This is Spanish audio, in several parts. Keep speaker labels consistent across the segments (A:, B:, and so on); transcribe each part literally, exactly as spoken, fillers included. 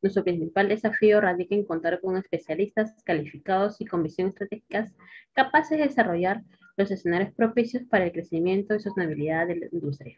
A: Nuestro principal desafío radica en contar con especialistas calificados y con visión estratégicas capaces de desarrollar los escenarios propicios para el crecimiento y sostenibilidad de la industria.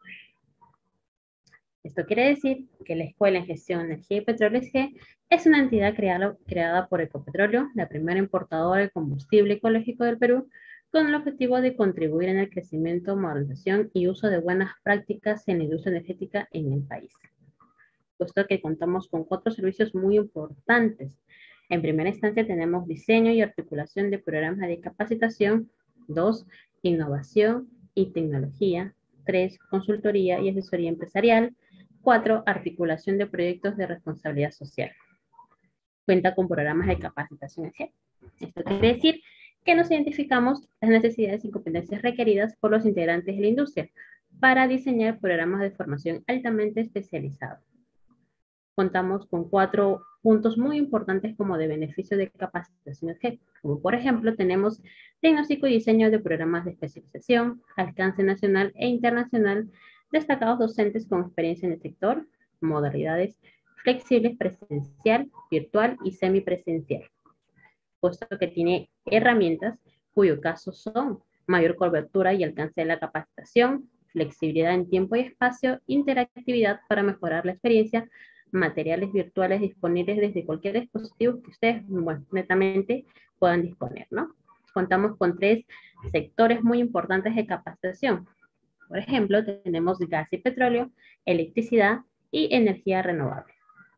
A: Esto quiere decir que la Escuela en Gestión, Energía y Petróleo S G es una entidad creada, creada por Ecopetróleo, la primera importadora de combustible ecológico del Perú, con el objetivo de contribuir en el crecimiento, modernización y uso de buenas prácticas en la industria energética en el país. Puesto que contamos con cuatro servicios muy importantes. En primera instancia tenemos diseño y articulación de programas de capacitación. Dos, innovación y tecnología. Tres, consultoría y asesoría empresarial. Cuatro, articulación de proyectos de responsabilidad social. Cuenta con programas de capacitación. Esto quiere decir que nos identificamos las necesidades y competencias requeridas por los integrantes de la industria para diseñar programas de formación altamente especializados. Contamos con cuatro puntos muy importantes como de beneficio de capacitación, como por ejemplo tenemos diagnóstico y diseño de programas de especialización, alcance nacional e internacional, destacados docentes con experiencia en el sector, modalidades flexibles, presencial, virtual y semipresencial, puesto que tiene herramientas cuyo caso son mayor cobertura y alcance de la capacitación, flexibilidad en tiempo y espacio, interactividad para mejorar la experiencia, materiales virtuales disponibles desde cualquier dispositivo que ustedes, bueno, netamente puedan disponer, ¿no? Contamos con tres sectores muy importantes de capacitación. Por ejemplo, tenemos gas y petróleo, electricidad y energía renovable.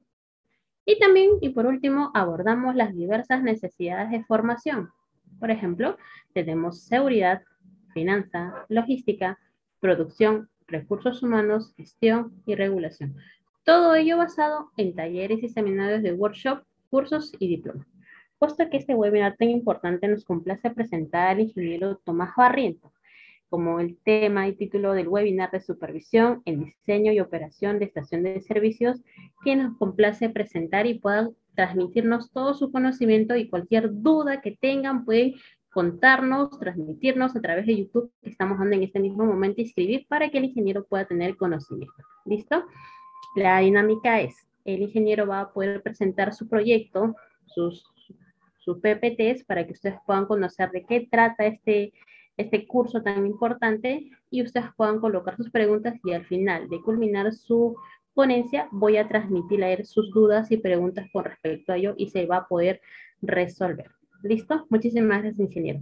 A: Y también, y por último, abordamos las diversas necesidades de formación. Por ejemplo, tenemos seguridad, finanza, logística, producción, recursos humanos, gestión y regulación. Todo ello basado en talleres y seminarios de workshop, cursos y diplomas. Puesto que este webinar tan importante nos complace presentar al ingeniero Tomás Barrientos, como el tema y título del webinar de supervisión, el diseño y operación de estación de servicios, que nos complace presentar y puedan transmitirnos todo su conocimiento y cualquier duda que tengan pueden contarnos, transmitirnos a través de YouTube que estamos dando en este mismo momento y escribir para que el ingeniero pueda tener conocimiento. ¿Listo? La dinámica es, el ingeniero va a poder presentar su proyecto, sus, sus P P Ts para que ustedes puedan conocer de qué trata este este curso tan importante y ustedes puedan colocar sus preguntas y al final de culminar su ponencia voy a transmitir a él sus dudas y preguntas con respecto a ello y se va a poder resolver. ¿Listo? Muchísimas gracias, ingeniero.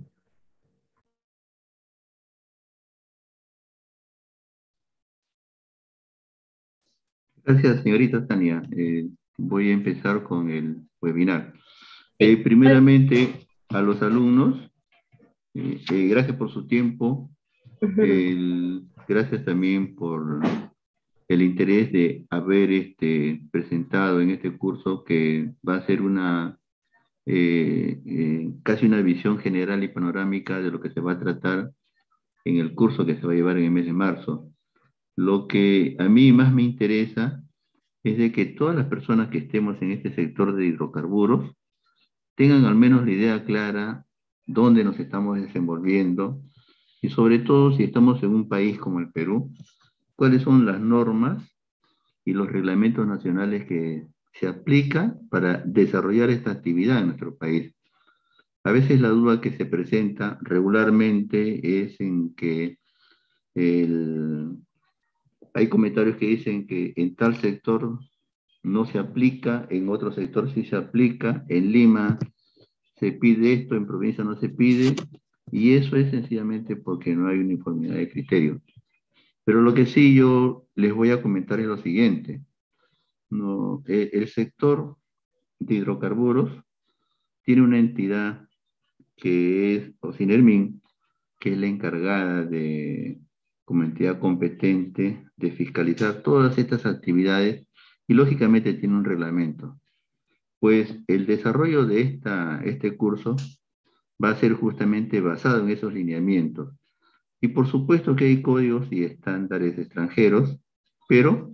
B: Gracias, señorita Tania. Eh, voy a empezar con el webinar. Eh,
A: Sí.
B: primeramente, a los alumnos, eh, eh, gracias por su tiempo. El- gracias también por el interés de haber este, presentado en este curso que va a ser una eh, eh, casi una visión general y panorámica de lo que se va a tratar en el curso que se va a llevar en el mes de marzo. Lo que a mí más me interesa es de que todas las personas que estemos en este sector de hidrocarburos tengan al menos la idea clara dónde nos estamos desenvolviendo y sobre todo si estamos en un país como el Perú, cuáles son las normas y los reglamentos nacionales que se aplican para desarrollar esta actividad en nuestro país. A veces la duda que se presenta regularmente es en que el, hay comentarios que dicen que en tal sector no se aplica, en otro sector sí se aplica, en Lima se pide esto, en provincia no se pide, y eso es sencillamente porque no hay uniformidad de criterio. Pero lo que sí yo les voy a comentar es lo siguiente. No, el, el sector de hidrocarburos tiene una entidad que es Ocinermin, que es la encargada de, como entidad competente, de fiscalizar todas estas actividades y lógicamente tiene un reglamento. Pues el desarrollo de esta, este curso va a ser justamente basado en esos lineamientos. Y por supuesto que hay códigos y estándares extranjeros, pero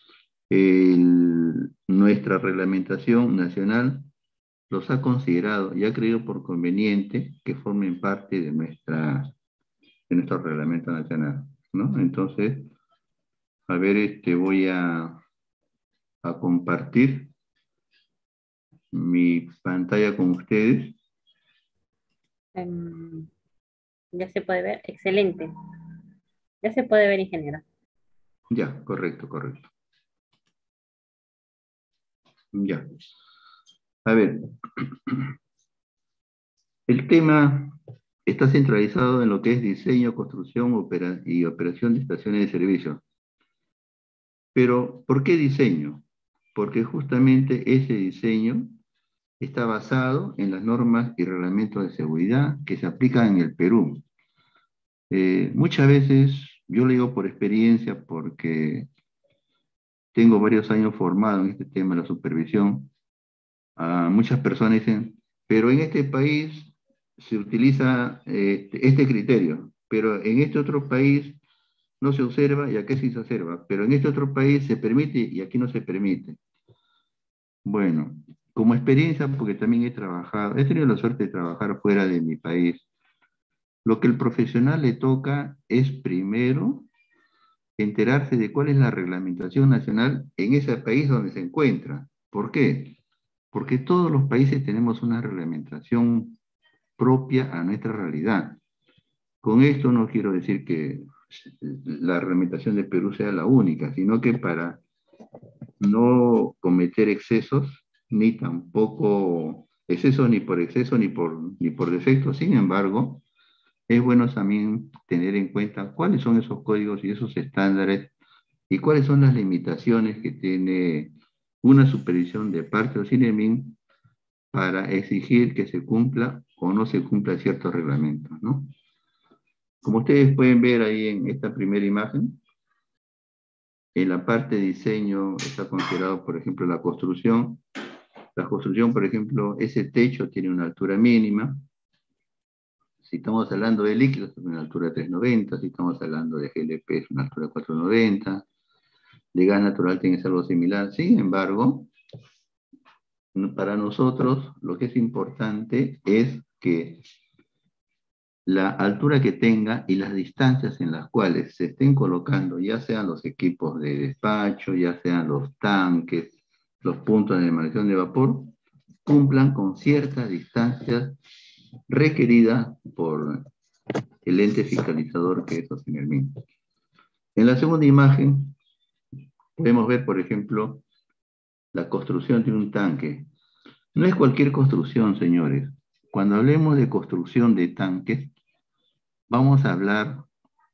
B: el, nuestra reglamentación nacional los ha considerado y ha creído por conveniente que formen parte de, nuestra, de nuestro reglamento nacional, ¿no? Entonces, a ver, este, voy a, a compartir. mi pantalla con ustedes.
A: Em, ya se puede ver. Excelente. Ya se puede ver, ingeniero.
B: Ya, correcto, correcto. Ya. A ver, el tema está centralizado en lo que es diseño, construcción opera y operación de estaciones de servicio. Pero, ¿por qué diseño? Porque justamente ese diseño está basado en las normas y reglamentos de seguridad que se aplican en el Perú. Eh, muchas veces, yo lo digo por experiencia, porque tengo varios años formado en este tema de la supervisión, a muchas personas dicen, pero en este país se utiliza eh, este criterio, pero en este otro país no se observa y aquí sí se observa, pero en este otro país se permite y aquí no se permite. Bueno, como experiencia, porque también he trabajado, he tenido la suerte de trabajar fuera de mi país, lo que el profesional le toca es primero enterarse de cuál es la reglamentación nacional en ese país donde se encuentra. ¿Por qué? Porque todos los países tenemos una reglamentación propia a nuestra realidad. Con esto no quiero decir que la reglamentación de Perú sea la única, sino que para no cometer excesos, ni tampoco excesos ni por exceso ni por, ni por defecto. Sin embargo, es bueno también tener en cuenta cuáles son esos códigos y esos estándares y cuáles son las limitaciones que tiene una supervisión de parte del CINEMIN para exigir que se cumpla o no se cumpla ciertos reglamentos, ¿no? Como ustedes pueden ver ahí en esta primera imagen, en la parte de diseño está considerado, por ejemplo, la construcción. La construcción, por ejemplo, ese techo tiene una altura mínima. Si estamos hablando de líquidos, es una altura de tres noventa. Si estamos hablando de G L P, es una altura de cuatro noventa. De gas natural tiene que ser algo similar. Sin embargo, para nosotros lo que es importante es que la altura que tenga y las distancias en las cuales se estén colocando, ya sean los equipos de despacho, ya sean los tanques, los puntos de emanación de vapor, cumplan con ciertas distancias requeridas por el ente fiscalizador que es CINEMIN. En la segunda imagen podemos ver, por ejemplo, la construcción de un tanque. No es cualquier construcción, señores. Cuando hablemos de construcción de tanques, vamos a hablar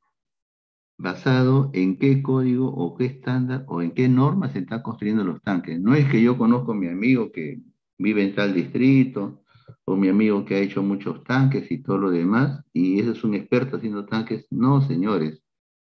B: basado en qué código o qué estándar o en qué norma se están construyendo los tanques. No es que yo conozco a mi amigo que vive en tal distrito, o mi amigo que ha hecho muchos tanques y todo lo demás, y ese es un experto haciendo tanques. No, señores.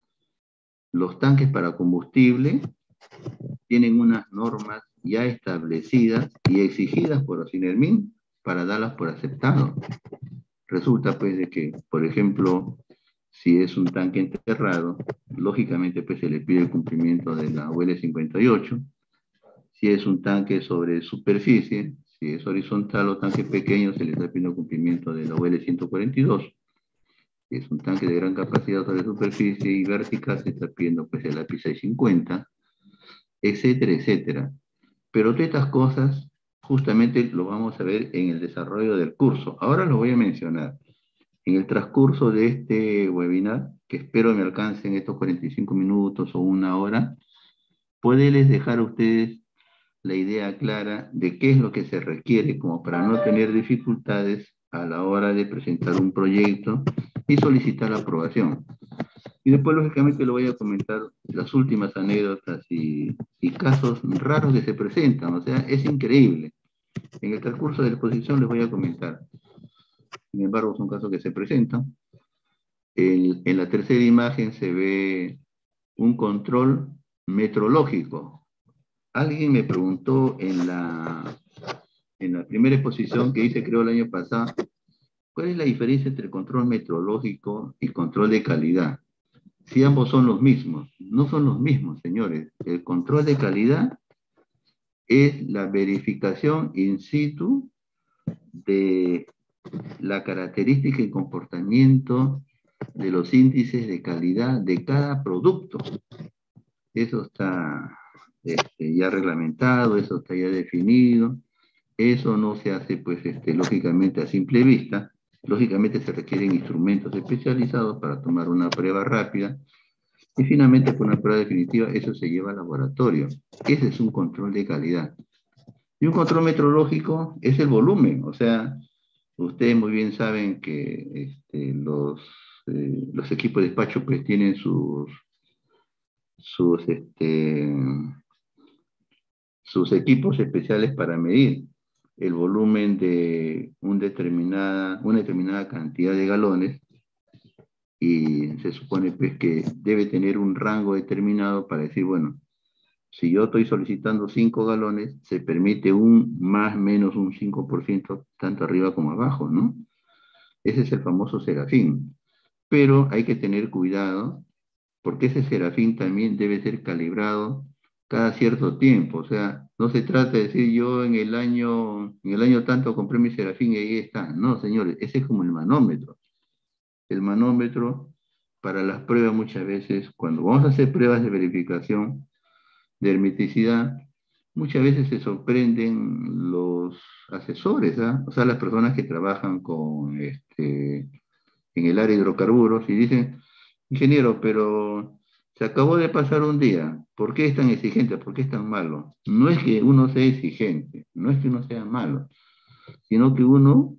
B: Los tanques para combustible tienen unas normas ya establecidas y exigidas por CINEMIN para darlas por aceptado. Resulta pues de que, por ejemplo, si es un tanque enterrado, lógicamente pues se le pide el cumplimiento de la U L cincuenta y ocho. Si es un tanque sobre superficie, si es horizontal o tanque pequeño, se le está pidiendo el cumplimiento de la U L ciento cuarenta y dos. Si es un tanque de gran capacidad sobre superficie y vertical, se está pidiendo pues el A P I seiscientos cincuenta, etcétera, etcétera. Pero todas estas cosas justamente lo vamos a ver en el desarrollo del curso. Ahora lo voy a mencionar. En el transcurso de este webinar, que espero me alcancen estos cuarenta y cinco minutos o una hora, poderles dejar a ustedes la idea clara de qué es lo que se requiere como para no tener dificultades a la hora de presentar un proyecto y solicitar la aprobación. Y después, lógicamente, le voy a comentar las últimas anécdotas y, y casos raros que se presentan. O sea, es increíble. En el transcurso de la exposición les voy a comentar. Sin embargo, son casos que se presentan. El, en la tercera imagen se ve un control metrológico. Alguien me preguntó en la, en la primera exposición que hice, creo, el año pasado, ¿cuál es la diferencia entre control metrológico y control de calidad? Si ambos son los mismos. No son los mismos, señores. El control de calidad es la verificación in situ de la característica y comportamiento de los índices de calidad de cada producto. Eso está este, ya reglamentado, eso está ya definido. Eso no se hace, pues, este, lógicamente a simple vista. Lógicamente se requieren instrumentos especializados para tomar una prueba rápida y finalmente con una prueba definitiva eso se lleva al laboratorio. Ese es un control de calidad. Y un control metrológico es el volumen, o sea, ustedes muy bien saben que este, los, eh, los equipos de despacho pues tienen sus, sus, este, sus equipos especiales para medir el volumen de un determinada, una determinada cantidad de galones y se supone pues que debe tener un rango determinado para decir, bueno, si yo estoy solicitando cinco galones, se permite un más menos un cinco por ciento tanto arriba como abajo, ¿no? Ese es el famoso serafín. Pero hay que tener cuidado porque ese serafín también debe ser calibrado cada cierto tiempo. O sea, no se trata de decir yo en el año, en el año tanto compré mi serafín y ahí está. No, señores, ese es como el manómetro. El manómetro para las pruebas muchas veces, cuando vamos a hacer pruebas de verificación de hermeticidad, muchas veces se sorprenden los asesores, ¿ah? O sea, las personas que trabajan con, este, en el área de hidrocarburos y dicen, ingeniero, pero se acabó de pasar un día, ¿por qué es tan exigente? ¿Por qué es tan malo? No es que uno sea exigente, no es que uno sea malo, sino que uno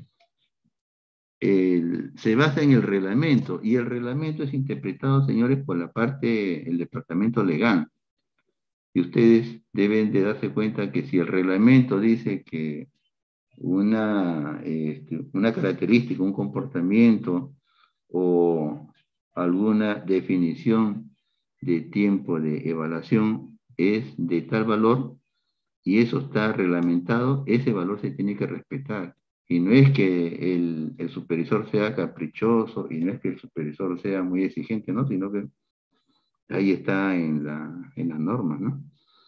B: eh, se basa en el reglamento y el reglamento es interpretado, señores, por la parte, el departamento legal. Y ustedes deben de darse cuenta que si el reglamento dice que una, este, una característica, un comportamiento o alguna definición de tiempo de evaluación es de tal valor y eso está reglamentado, ese valor se tiene que respetar. Y no es que el, el supervisor sea caprichoso y no es que el supervisor sea muy exigente, ¿no? Sino que ahí está en la, en las normas, ¿no?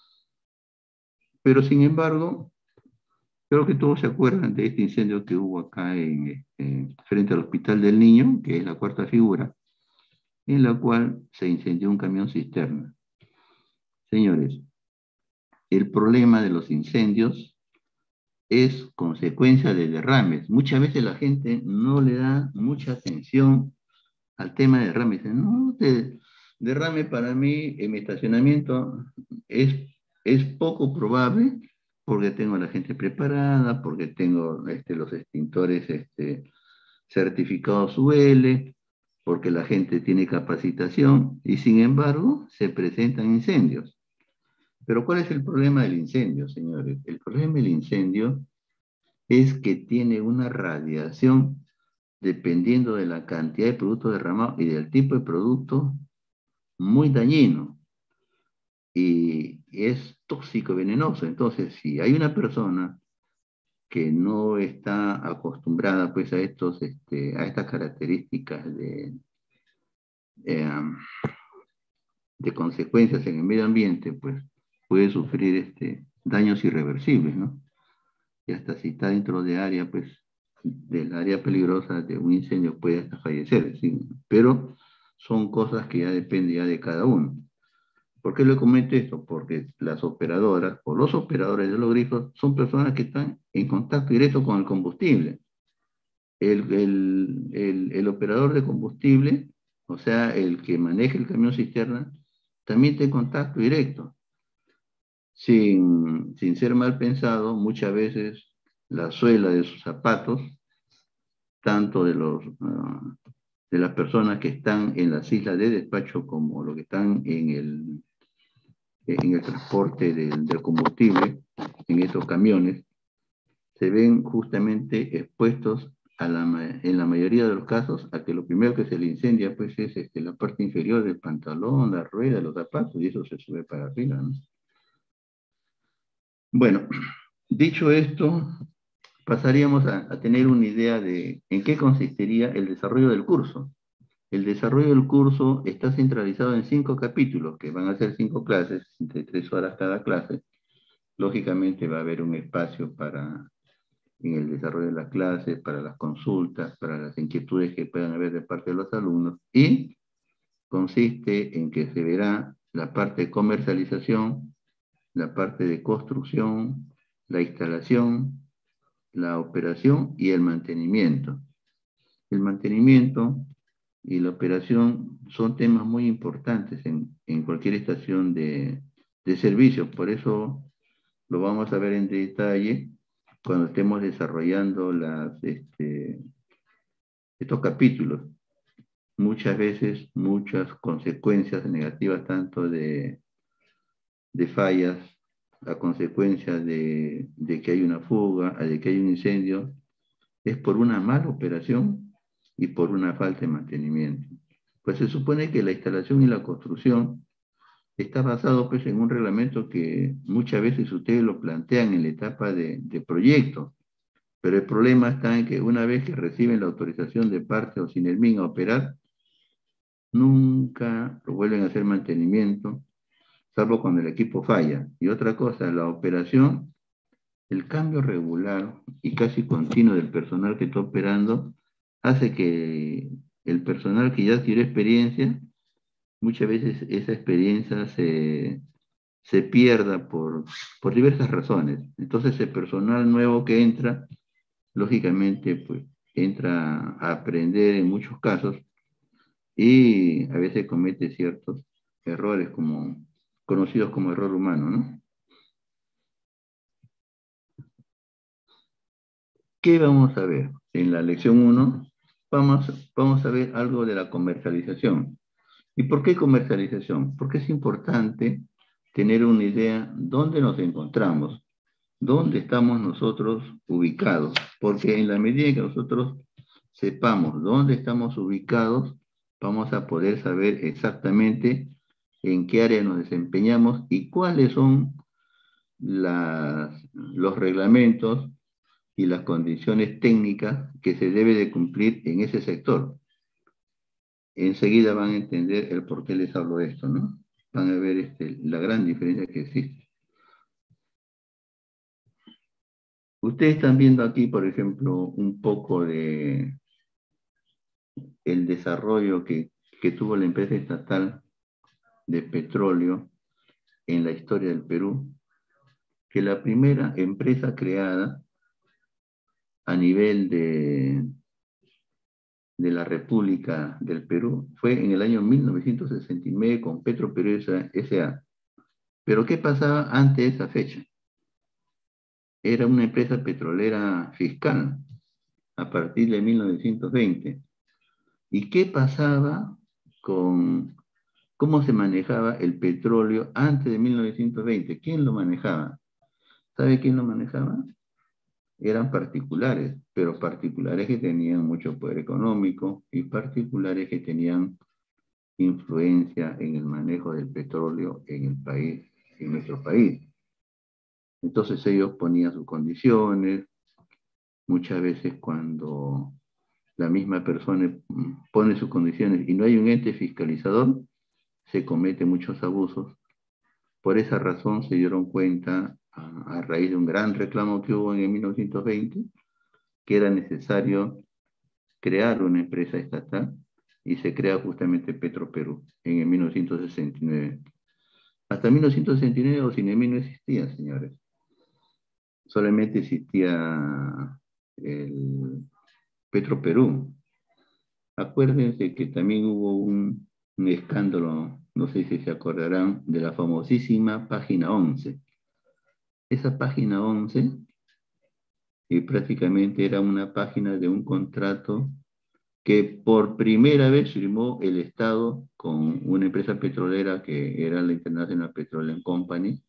B: Pero sin embargo, creo que todos se acuerdan de este incendio que hubo acá en, este, frente al Hospital del Niño, que es la cuarta figura, en la cual se incendió un camión cisterna. Señores, el problema de los incendios es consecuencia de derrames. Muchas veces la gente no le da mucha atención al tema de derrames. Dicen, no, de, derrame para mí en mi estacionamiento es, es poco probable porque tengo a la gente preparada, porque tengo este, los extintores este, certificados U L, porque la gente tiene capacitación y sin embargo se presentan incendios. Pero ¿cuál es el problema del incendio, señores? El problema del incendio es que tiene una radiación dependiendo de la cantidad de producto derramado y del tipo de producto muy dañino y es tóxico, venenoso. Entonces, si hay una persona que no está acostumbrada pues a, estos, este, a estas características de, eh, de consecuencias en el medio ambiente, pues puede sufrir este, daños irreversibles, ¿no? Y hasta si está dentro de área, pues, del área peligrosa de un incendio puede hasta fallecer, ¿sí? Pero son cosas que ya dependen ya de cada uno. ¿Por qué le comento esto? Porque las operadoras o los operadores de los grifos son personas que están en contacto directo con el combustible. El, el, el, el operador de combustible, o sea, el que maneja el camión cisterna, también está en contacto directo. Sin, sin ser mal pensado, muchas veces la suela de sus zapatos, tanto de, los, uh, de las personas que están en las islas de despacho como los que están en el, en el transporte del, del combustible, en estos camiones, se ven justamente expuestos a la, en la mayoría de los casos a que lo primero que se le incendia pues es este, la parte inferior del pantalón, la rueda, los zapatos, y eso se sube para arriba, ¿no? Bueno, dicho esto, pasaríamos a, a tener una idea de en qué consistiría el desarrollo del curso. El desarrollo del curso está centralizado en cinco capítulos, que van a ser cinco clases, de tres horas cada clase. Lógicamente va a haber un espacio para, en el desarrollo de las clases, para las consultas, para las inquietudes que puedan haber de parte de los alumnos, y consiste en que se verá la parte de comercialización, la parte de construcción, la instalación, la operación y el mantenimiento. El mantenimiento y la operación son temas muy importantes en, en cualquier estación de, de servicio. Por eso lo vamos a ver en detalle cuando estemos desarrollando las, este, estos capítulos. Muchas veces, muchas consecuencias negativas, tanto de, de fallas, a consecuencia de, de que hay una fuga, de que hay un incendio, es por una mala operación y por una falta de mantenimiento. Pues se supone que la instalación y la construcción está basado pues, en un reglamento que muchas veces ustedes lo plantean en la etapa de, de proyecto, pero el problema está en que una vez que reciben la autorización de parte o SINELMIN a operar, nunca lo vuelven a hacer mantenimiento, salvo cuando el equipo falla. Y otra cosa, la operación, el cambio regular y casi continuo del personal que está operando hace que el personal que ya adquirió experiencia, muchas veces esa experiencia se, se pierda por, por diversas razones. Entonces el personal nuevo que entra, lógicamente, pues entra a aprender en muchos casos y a veces comete ciertos errores como, conocidos como error humano, ¿no? ¿Qué vamos a ver? En la lección uno vamos, vamos a ver algo de la comercialización. ¿Y por qué comercialización? Porque es importante tener una idea dónde nos encontramos, dónde estamos nosotros ubicados, porque en la medida que nosotros sepamos dónde estamos ubicados, vamos a poder saber exactamente en qué área nos desempeñamos y cuáles son las, los reglamentos y las condiciones técnicas que se debe de cumplir en ese sector. Enseguida van a entender el por qué les hablo de esto, ¿no? Van a ver este, la gran diferencia que existe. Ustedes están viendo aquí, por ejemplo, un poco de el desarrollo que, que tuvo la empresa estatal de petróleo en la historia del Perú, que la primera empresa creada a nivel de, de la República del Perú fue en el año mil novecientos sesenta y nueve con Petroperú S A Pero ¿qué pasaba antes de esa fecha? Era una empresa petrolera fiscal a partir de mil novecientos veinte. ¿Y qué pasaba con cómo se manejaba el petróleo antes de mil novecientos veinte? ¿Quién lo manejaba? ¿Sabe quién lo manejaba? Eran particulares, pero particulares que tenían mucho poder económico y particulares que tenían influencia en el manejo del petróleo en el país, en nuestro país. Entonces ellos ponían sus condiciones, muchas veces cuando la misma persona pone sus condiciones y no hay un ente fiscalizador, se cometen muchos abusos. Por esa razón se dieron cuenta, a, a raíz de un gran reclamo que hubo en el mil novecientos veinte, que era necesario crear una empresa estatal y se crea justamente Petroperú en el mil novecientos sesenta y nueve. Hasta mil novecientos sesenta y nueve Ocinemil no existía, señores. Solamente existía el Petroperú. Acuérdense que también hubo un, un escándalo, no sé si se acordarán, de la famosísima página once. Esa página once eh, prácticamente era una página de un contrato que por primera vez firmó el Estado con una empresa petrolera que era la International Petroleum Company,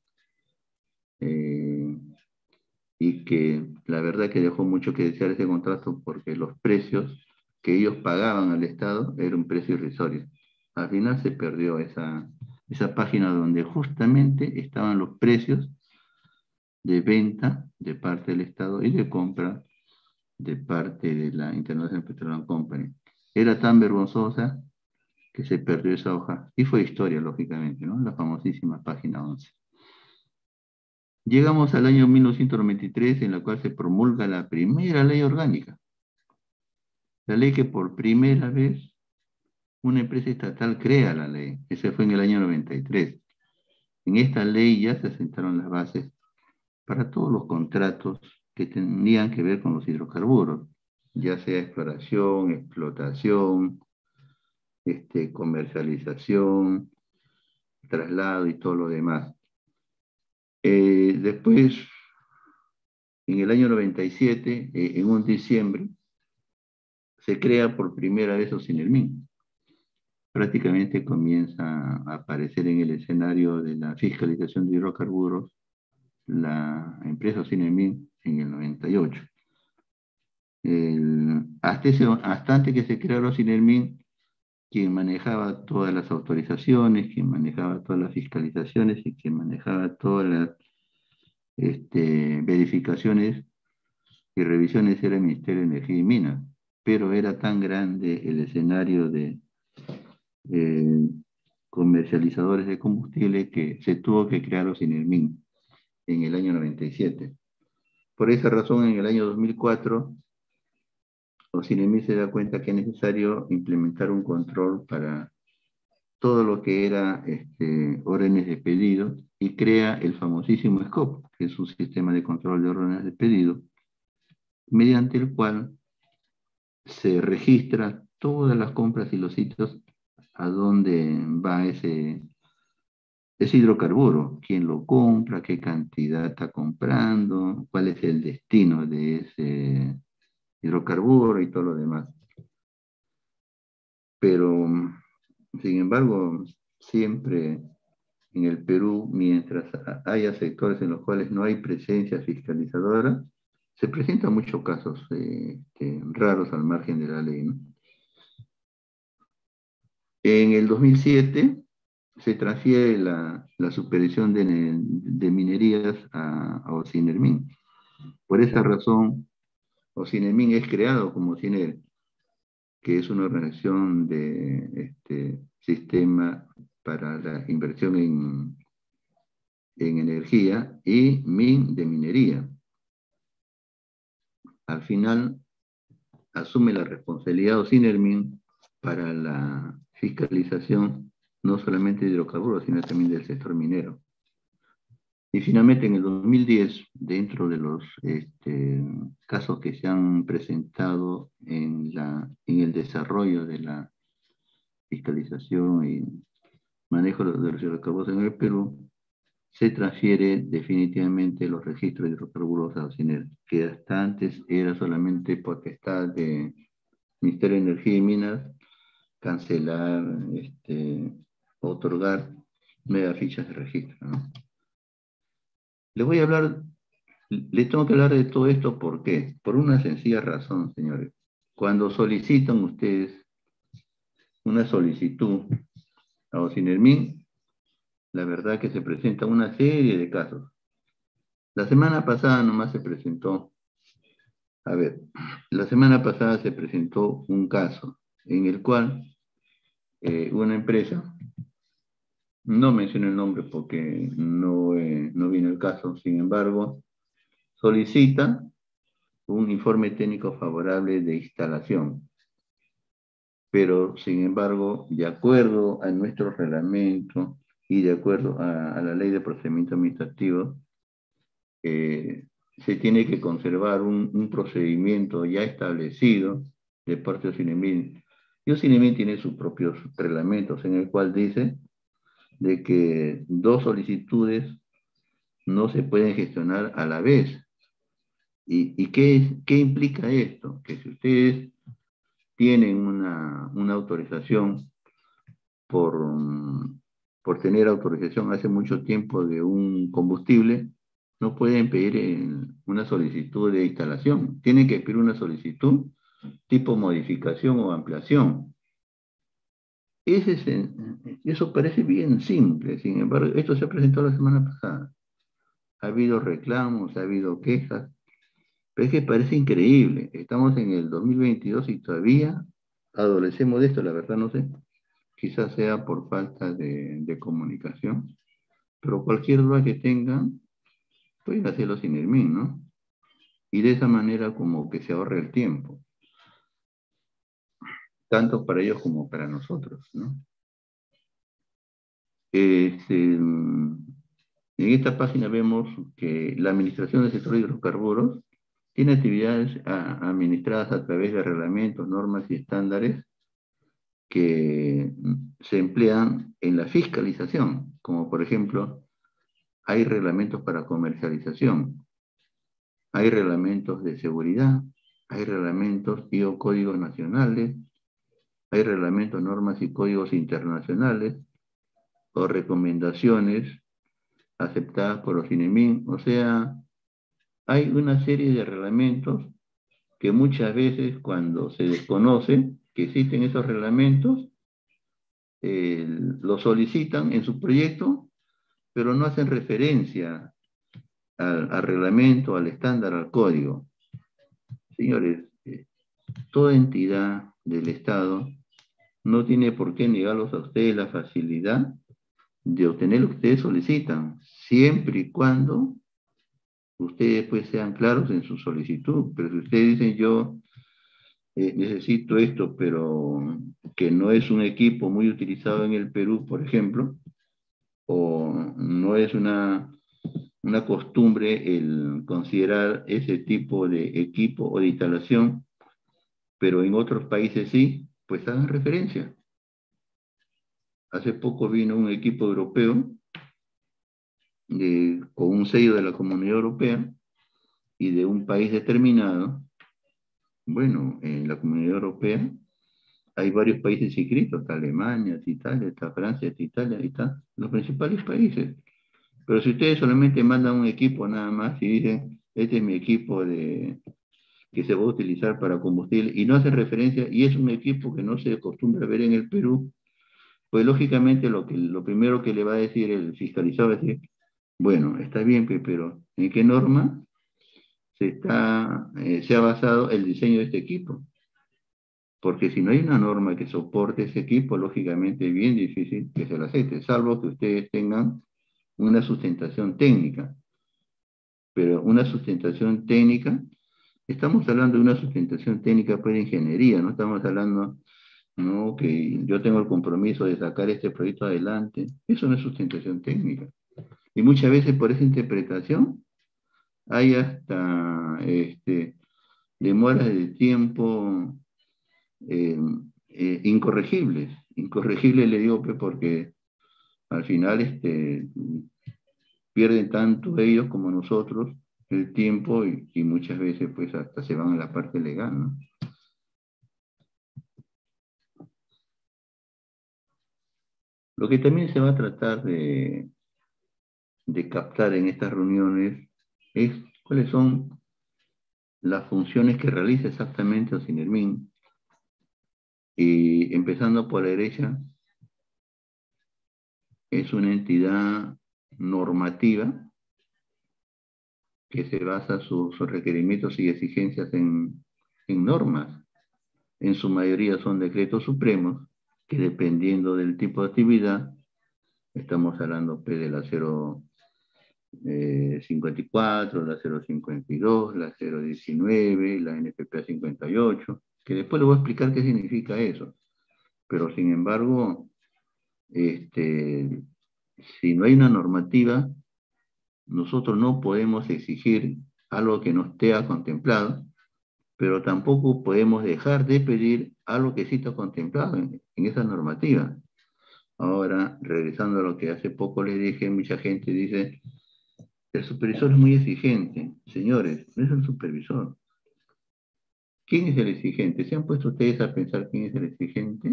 B: eh, y que la verdad que dejó mucho que desear ese contrato porque los precios que ellos pagaban al Estado era un precio irrisorio. Al final se perdió esa, esa página donde justamente estaban los precios de venta de parte del Estado y de compra de parte de la International Petroleum Company. Era tan vergonzosa que se perdió esa hoja. Y fue historia, lógicamente, ¿no? La famosísima página once. Llegamos al año mil novecientos noventa y tres, en la cual se promulga la primera ley orgánica. La ley que por primera vez una empresa estatal crea la ley. Ese fue en el año noventa y tres. En esta ley ya se asentaron las bases para todos los contratos que tenían que ver con los hidrocarburos, ya sea exploración, explotación, este, comercialización, traslado y todo lo demás. Eh, después, en el año noventa y siete, eh, en un diciembre, se crea por primera vez Ocinermin. Prácticamente comienza a aparecer en el escenario de la fiscalización de hidrocarburos la empresa Ocinermin en el noventa y ocho. El, hasta, ese, hasta antes que se creara Ocinermin, quien manejaba todas las autorizaciones, quien manejaba todas las fiscalizaciones y quien manejaba todas las este, verificaciones y revisiones era el Ministerio de Energía y Minas, pero era tan grande el escenario de eh, comercializadores de combustible que se tuvo que crear Ocinermin en el año noventa y siete. Por esa razón, en el año dos mil cuatro, Ocinermin se da cuenta que es necesario implementar un control para todo lo que era este, órdenes de pedido y crea el famosísimo SCOP, que es un sistema de control de órdenes de pedido, mediante el cual se registra todas las compras y los sitios a dónde va ese, ese hidrocarburo, quién lo compra, qué cantidad está comprando, cuál es el destino de ese hidrocarburo y todo lo demás. Pero, sin embargo, siempre en el Perú, mientras haya sectores en los cuales no hay presencia fiscalizadora, se presentan muchos casos eh, eh, raros al margen de la ley, ¿no? En el dos mil siete se transfiere la, la supervisión de, de minerías a, a Ocinermin. Por esa razón, Ocinermin es creado como Ociner, que es una organización de este, sistema para la inversión en, en energía, y Min de minería. Al final, asume la responsabilidad Ocinermin para la fiscalización no solamente de hidrocarburos, sino también del sector minero. Y finalmente, en el dos mil diez, dentro de los este, casos que se han presentado en, la, en el desarrollo de la fiscalización y manejo de los hidrocarburos en el Perú, se transfiere definitivamente los registros de hidrocarburos a Ociner, que hasta antes era solamente potestad de Ministerio de Energía y Minas cancelar, este, otorgar nuevas fichas de registro, ¿no? Les voy a hablar, les tengo que hablar de todo esto, ¿por qué? Por una sencilla razón, señores. Cuando solicitan ustedes una solicitud a Ocinermin, la verdad que se presenta una serie de casos. La semana pasada nomás se presentó, a ver, la semana pasada se presentó un caso en el cual eh, una empresa, no menciono el nombre porque no, eh, no vino el caso, sin embargo, solicita un informe técnico favorable de instalación. Pero, sin embargo, de acuerdo a nuestro reglamento y de acuerdo a, a la ley de procedimiento administrativo, eh, se tiene que conservar un, un procedimiento ya establecido de parte de Ocinermin. Y Ocinermin tiene sus propios reglamentos en el cual dice de que dos solicitudes no se pueden gestionar a la vez. ¿Y, y qué, qué implica esto? Que si ustedes tienen una, una autorización por, por tener autorización hace mucho tiempo de un combustible, no pueden pedir una solicitud de instalación. Tienen que pedir una solicitud tipo modificación o ampliación. Ese es, eso parece bien simple, sin embargo, esto se ha presentado la semana pasada. Ha habido reclamos, ha habido quejas, pero es que parece increíble. Estamos en el dos mil veintidós y todavía adolecemos de esto, la verdad no sé. Quizás sea por falta de, de comunicación, pero cualquier duda que tengan, pueden hacerlo sin el M I N, ¿no? Y de esa manera como que se ahorra el tiempo, tanto para ellos como para nosotros, ¿no? Este, En esta página vemos que la Administración del Sector de Hidrocarburos tiene actividades a, administradas a través de reglamentos, normas y estándares que se emplean en la fiscalización, como por ejemplo, hay reglamentos para comercialización, hay reglamentos de seguridad, hay reglamentos y o códigos nacionales, hay reglamentos, normas y códigos internacionales o recomendaciones aceptadas por los I N E M I. O sea, hay una serie de reglamentos que muchas veces cuando se desconoce que existen esos reglamentos, eh, lo solicitan en su proyecto, pero no hacen referencia al, al reglamento, al estándar, al código. Señores, eh, toda entidad del Estado no tiene por qué negarlos a ustedes la facilidad de obtener lo que ustedes solicitan, siempre y cuando ustedes pues sean claros en su solicitud. Pero si ustedes dicen yo eh, necesito esto, pero que no es un equipo muy utilizado en el Perú, por ejemplo, o no es una, una costumbre el considerar ese tipo de equipo o de instalación, pero en otros países sí, pues hagan referencia. Hace poco vino un equipo europeo de, con un sello de la Comunidad Europea y de un país determinado. Bueno, en la Comunidad Europea hay varios países inscritos, está Alemania, está Italia, está Francia, está Italia, está los principales países. Pero si ustedes solamente mandan un equipo nada más y dicen, este es mi equipo de, que se va a utilizar para combustible, y no hacen referencia, y es un equipo que no se acostumbra a ver en el Perú, pues lógicamente lo, que, lo primero que le va a decir el fiscalizador es decir, bueno, está bien, pero ¿en qué norma se, está, eh, se ha basado el diseño de este equipo? Porque si no hay una norma que soporte ese equipo, lógicamente es bien difícil que se lo acepte, salvo que ustedes tengan una sustentación técnica. Pero una sustentación técnica, estamos hablando de una sustentación técnica pues, de ingeniería, no estamos hablando, no, que yo tengo el compromiso de sacar este proyecto adelante. Eso no es sustentación técnica. Y muchas veces por esa interpretación hay hasta este, demoras de tiempo eh, eh, incorregibles. Incorregibles le digo pues, porque al final este, pierden tanto ellos como nosotros el tiempo y, y muchas veces pues hasta se van a la parte legal, ¿no? Lo que también se va a tratar de, de captar en estas reuniones es cuáles son las funciones que realiza exactamente OSINERMIN. Y empezando por la derecha, es una entidad normativa que se basa sus, sus requerimientos y exigencias en, en normas. En su mayoría son decretos supremos que dependiendo del tipo de actividad, estamos hablando pues, de la cero cincuenta y cuatro, la cero cincuenta y dos, la cero diecinueve, la N F P A cincuenta y ocho, que después les voy a explicar qué significa eso. Pero sin embargo, este, si no hay una normativa, nosotros no podemos exigir algo que no esté contemplado, pero tampoco podemos dejar de pedir algo que sí está contemplado en, en esa normativa. Ahora, regresando a lo que hace poco les dije, mucha gente dice, el supervisor es muy exigente. Señores, no es el supervisor. ¿Quién es el exigente? ¿Se han puesto ustedes a pensar quién es el exigente?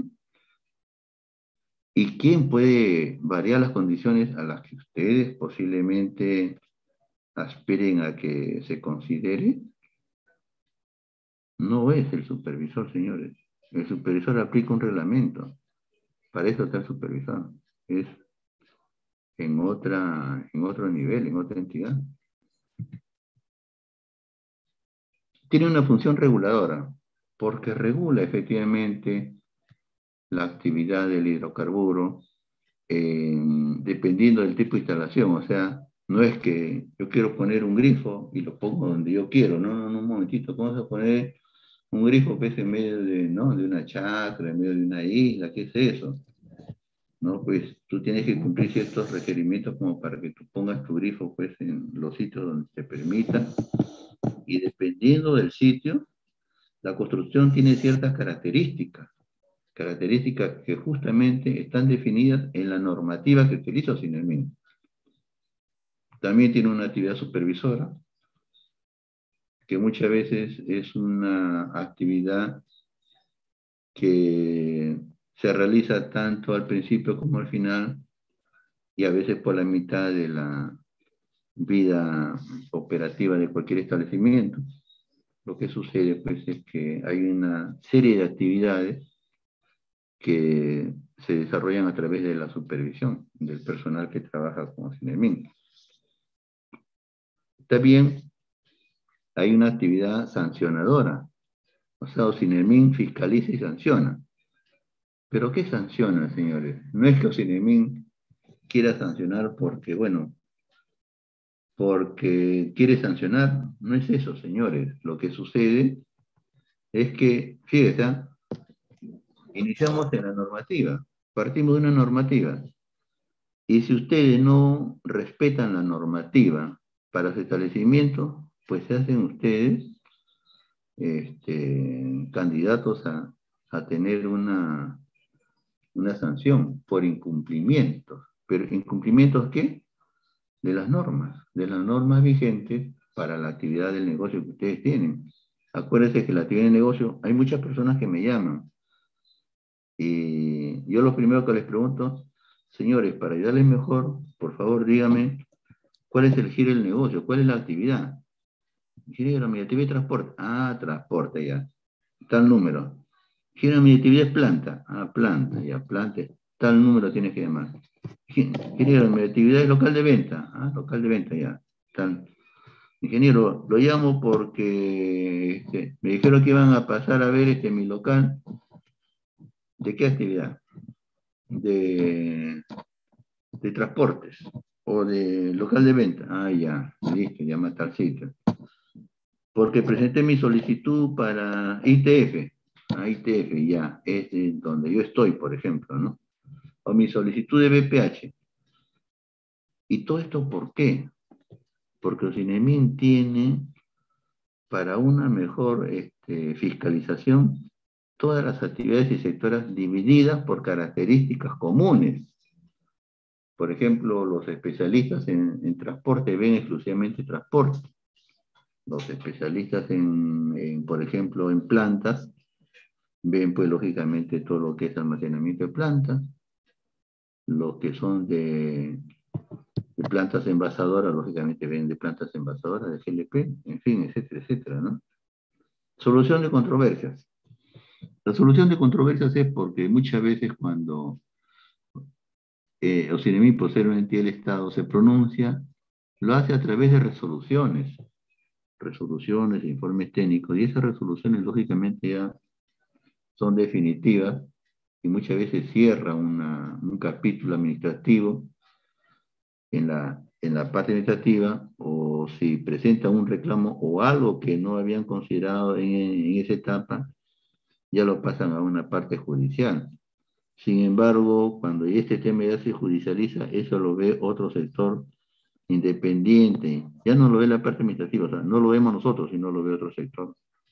B: ¿Y quién puede variar las condiciones a las que ustedes posiblemente aspiren a que se considere? No es el supervisor, señores. El supervisor aplica un reglamento. Para eso está el supervisor. Es en, otra, en otro nivel, en otra entidad. Tiene una función reguladora, porque regula efectivamente la actividad del hidrocarburo eh, dependiendo del tipo de instalación. O sea, no es que yo quiero poner un grifo y lo pongo donde yo quiero. No, no, no, un momentito. ¿Cómo se va a poner un grifo que es en medio de, ¿no? de una chacra, en medio de una isla? ¿Qué es eso? ¿no? Pues tú tienes que cumplir ciertos requerimientos como para que tú pongas tu grifo, pues, en los sitios donde te permita, y dependiendo del sitio, la construcción tiene ciertas características, características que justamente están definidas en la normativa que utiliza Sinermin. También tiene una actividad supervisora, que muchas veces es una actividad que se realiza tanto al principio como al final, y a veces por la mitad de la vida operativa de cualquier establecimiento. Lo que sucede, pues, es que hay una serie de actividades que se desarrollan a través de la supervisión del personal que trabaja con Sinermin. También hay una actividad sancionadora. O sea, Sinermin fiscaliza y sanciona. ¿Pero qué sanciona, señores? No es que Sinermin quiera sancionar porque, bueno, porque quiere sancionar. No es eso, señores. Lo que sucede es que, fíjate, iniciamos en la normativa. Partimos de una normativa. Y si ustedes no respetan la normativa para su establecimiento, pues se hacen ustedes este, candidatos a, a tener una, una sanción por incumplimientos. ¿Pero incumplimientos qué? De las normas, de las normas vigentes para la actividad del negocio que ustedes tienen. Acuérdense que la actividad del negocio, hay muchas personas que me llaman y yo lo primero que les pregunto, señores, para ayudarles mejor, por favor díganme cuál es el giro del negocio, cuál es la actividad. Giro, mi actividad es transporte. Ah, transporte ya. Tal número. Giro, mi actividad es planta. Ah, planta, ya, planta. Tal número tienes que llamar. Ingeniero, mi actividad es local de venta. Ah, local de venta, ya. Tal. Ingeniero, lo llamo porque este, me dijeron que iban a pasar a ver este, mi local. ¿De qué actividad? De, de transportes o de local de venta. Ah, ya, listo, llama a tal sitio. Porque presenté mi solicitud para I T F. Ah, I T F, ya, es donde yo estoy, por ejemplo, ¿no? O mi solicitud de B P H. ¿Y todo esto por qué? Porque Sinermin tiene, para una mejor este, fiscalización, todas las actividades y sectores divididas por características comunes. Por ejemplo, los especialistas en, en transporte ven exclusivamente transporte. Los especialistas en, en, por ejemplo, en plantas, ven pues lógicamente todo lo que es almacenamiento de plantas. Los que son de, de plantas envasadoras, lógicamente ven de plantas envasadoras, de G L P, en fin, etcétera, etcétera, ¿no? Solución de controversias. La solución de controversias es porque muchas veces cuando eh, Sinermin, por ser una entidad del Estado, se pronuncia, lo hace a través de resoluciones, resoluciones, informes técnicos, y esas resoluciones lógicamente ya son definitivas y muchas veces cierra una, un capítulo administrativo en la, en la parte administrativa, o si presenta un reclamo o algo que no habían considerado en, en esa etapa, ya lo pasan a una parte judicial. Sin embargo, cuando este tema ya se judicializa, eso lo ve otro sector independiente, ya no lo ve la parte administrativa, o sea, no lo vemos nosotros, sino lo ve otro sector.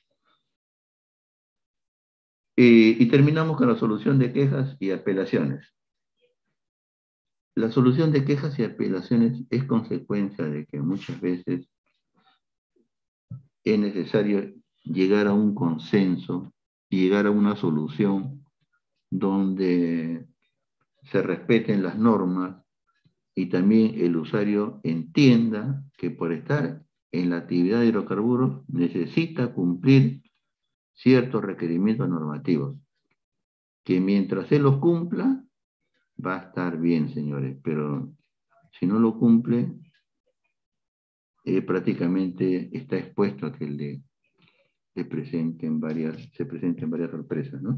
B: Y, y terminamos con la solución de quejas y apelaciones. La solución de quejas y apelaciones es consecuencia de que muchas veces es necesario llegar a un consenso y llegar a una solución donde se respeten las normas y también el usuario entienda que por estar en la actividad de hidrocarburos necesita cumplir ciertos requerimientos normativos, que mientras él los cumpla va a estar bien, señores, pero si no lo cumple, eh, prácticamente está expuesto a que le, le presenten varias, se presenten varias sorpresas, ¿no?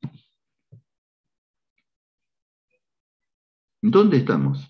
B: ¿Dónde estamos?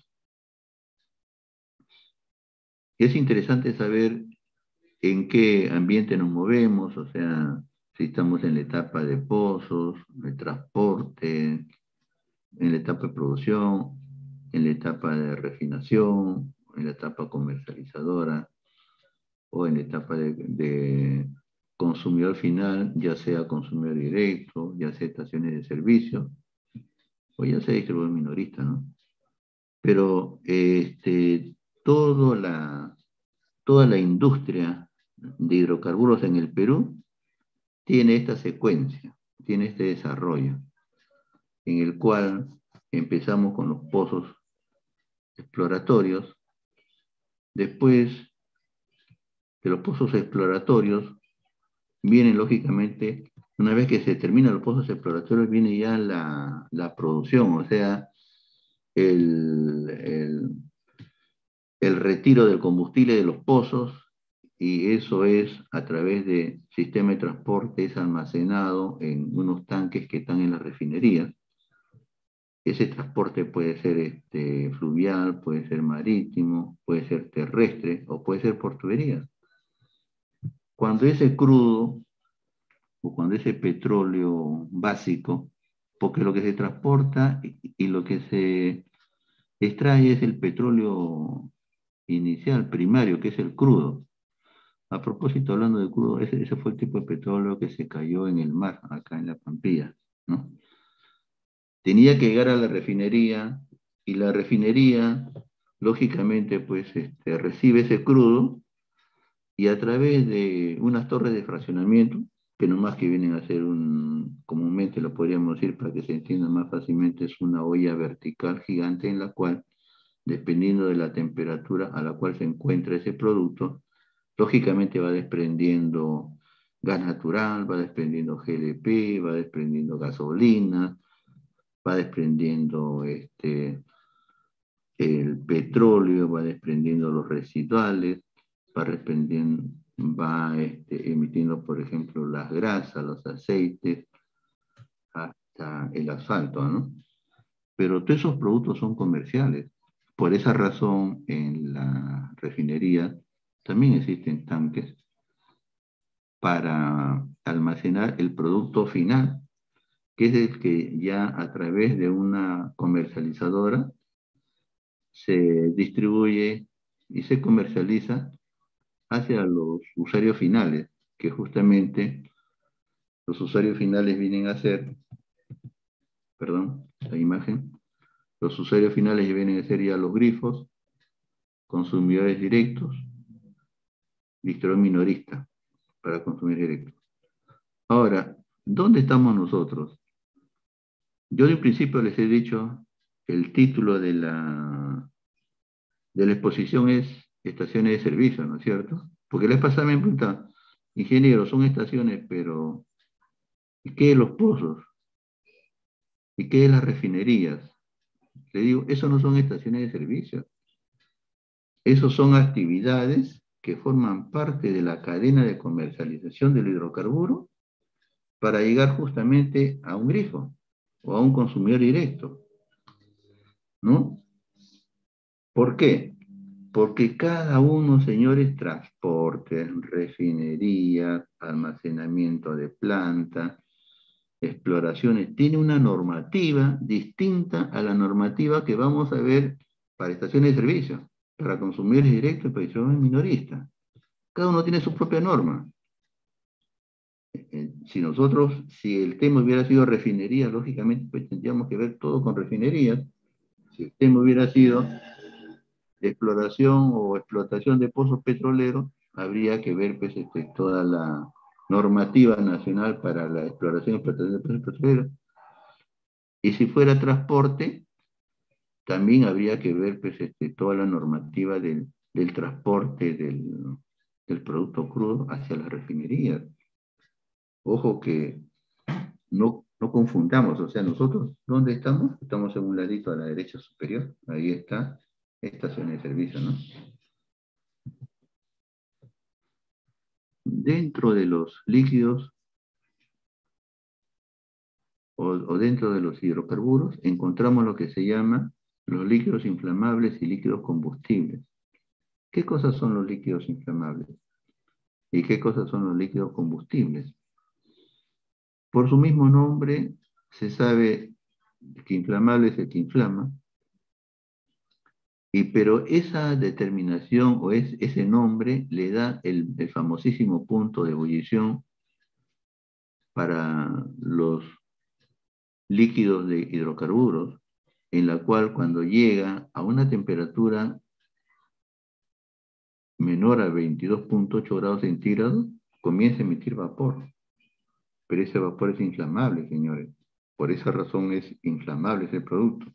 B: Es interesante saber en qué ambiente nos movemos, o sea, si estamos en la etapa de pozos, de transporte, en la etapa de producción, en la etapa de refinación, en la etapa comercializadora o en la etapa de, de consumidor final, ya sea consumidor directo, ya sea estaciones de servicio o ya sea distribuidor minorista, ¿no? Pero este, todo la, toda la industria de hidrocarburos en el Perú tiene esta secuencia, tiene este desarrollo, en el cual empezamos con los pozos exploratorios. Después de los pozos exploratorios, vienen lógicamente, una vez que se terminan los pozos exploratorios, viene ya la, la producción, o sea, el, el, el retiro del combustible de los pozos, y eso es a través de sistema de transporte, es almacenado en unos tanques que están en la refinería. Ese transporte puede ser este, fluvial, puede ser marítimo, puede ser terrestre o puede ser por tubería. Cuando ese crudo o cuando ese petróleo básico, porque lo que se transporta y, y lo que se extrae es el petróleo inicial, primario, que es el crudo. A propósito, hablando de crudo, ese, ese fue el tipo de petróleo que se cayó en el mar, acá en la Pampilla, ¿no? Tenía que llegar a la refinería, y la refinería, lógicamente, pues este, recibe ese crudo, y a través de unas torres de fraccionamiento, que nomás que vienen a ser un, comúnmente lo podríamos decir para que se entienda más fácilmente, es una olla vertical gigante en la cual, dependiendo de la temperatura a la cual se encuentra ese producto, lógicamente va desprendiendo gas natural, va desprendiendo G L P, va desprendiendo gasolina, va desprendiendo este, el petróleo, va desprendiendo los residuales, va, desprendiendo, va este, emitiendo, por ejemplo, las grasas, los aceites, hasta el asfalto, ¿no? Pero todos esos productos son comerciales. Por esa razón, en la refinería también existen tanques para almacenar el producto final, que es el que ya a través de una comercializadora se distribuye y se comercializa hacia los usuarios finales, que justamente los usuarios finales vienen a ser, perdón, la imagen, los usuarios finales vienen a ser ya los grifos, consumidores directos, distribuidor minorista para consumir directo. Ahora, ¿dónde estamos nosotros? Yo de un principio les he dicho, el título de la, de la exposición es estaciones de servicio, ¿no es cierto? Porque les pasaba me preguntan, ingeniero, son estaciones, pero ¿y qué de los pozos? ¿Y qué de las refinerías? Le digo, eso no son estaciones de servicio. Esos son actividades que forman parte de la cadena de comercialización del hidrocarburo para llegar justamente a un grifo o a un consumidor directo, ¿no? ¿Por qué? Porque cada uno, señores, transporte, refinería, almacenamiento de planta, exploraciones, tiene una normativa distinta a la normativa que vamos a ver para estaciones de servicio, para consumidores directos y para distribuidores minoristas. Cada uno tiene su propia norma. Si nosotros, si el tema hubiera sido refinería, lógicamente pues tendríamos que ver todo con refinerías. Si el tema hubiera sido exploración o explotación de pozos petroleros, habría que ver pues, este, toda la normativa nacional para la exploración y explotación de pozos petroleros. Y si fuera transporte, también habría que ver pues, este, toda la normativa del, del transporte del, del producto crudo hacia las refinerías. Ojo que no, no confundamos, o sea, nosotros, ¿dónde estamos? Estamos en un ladito a la derecha superior, ahí está, estación de servicio, ¿no? Dentro de los líquidos o, o dentro de los hidrocarburos encontramos lo que se llama los líquidos inflamables y líquidos combustibles. ¿Qué cosas son los líquidos inflamables? ¿Y qué cosas son los líquidos combustibles? Por su mismo nombre se sabe que inflamable es el que inflama, y, pero esa determinación o es, ese nombre le da el, el famosísimo punto de ebullición para los líquidos de hidrocarburos, en la cual cuando llega a una temperatura menor a veintidós punto ocho grados centígrados, comienza a emitir vapor. Pero ese vapor es inflamable, señores. Por esa razón es inflamable ese producto.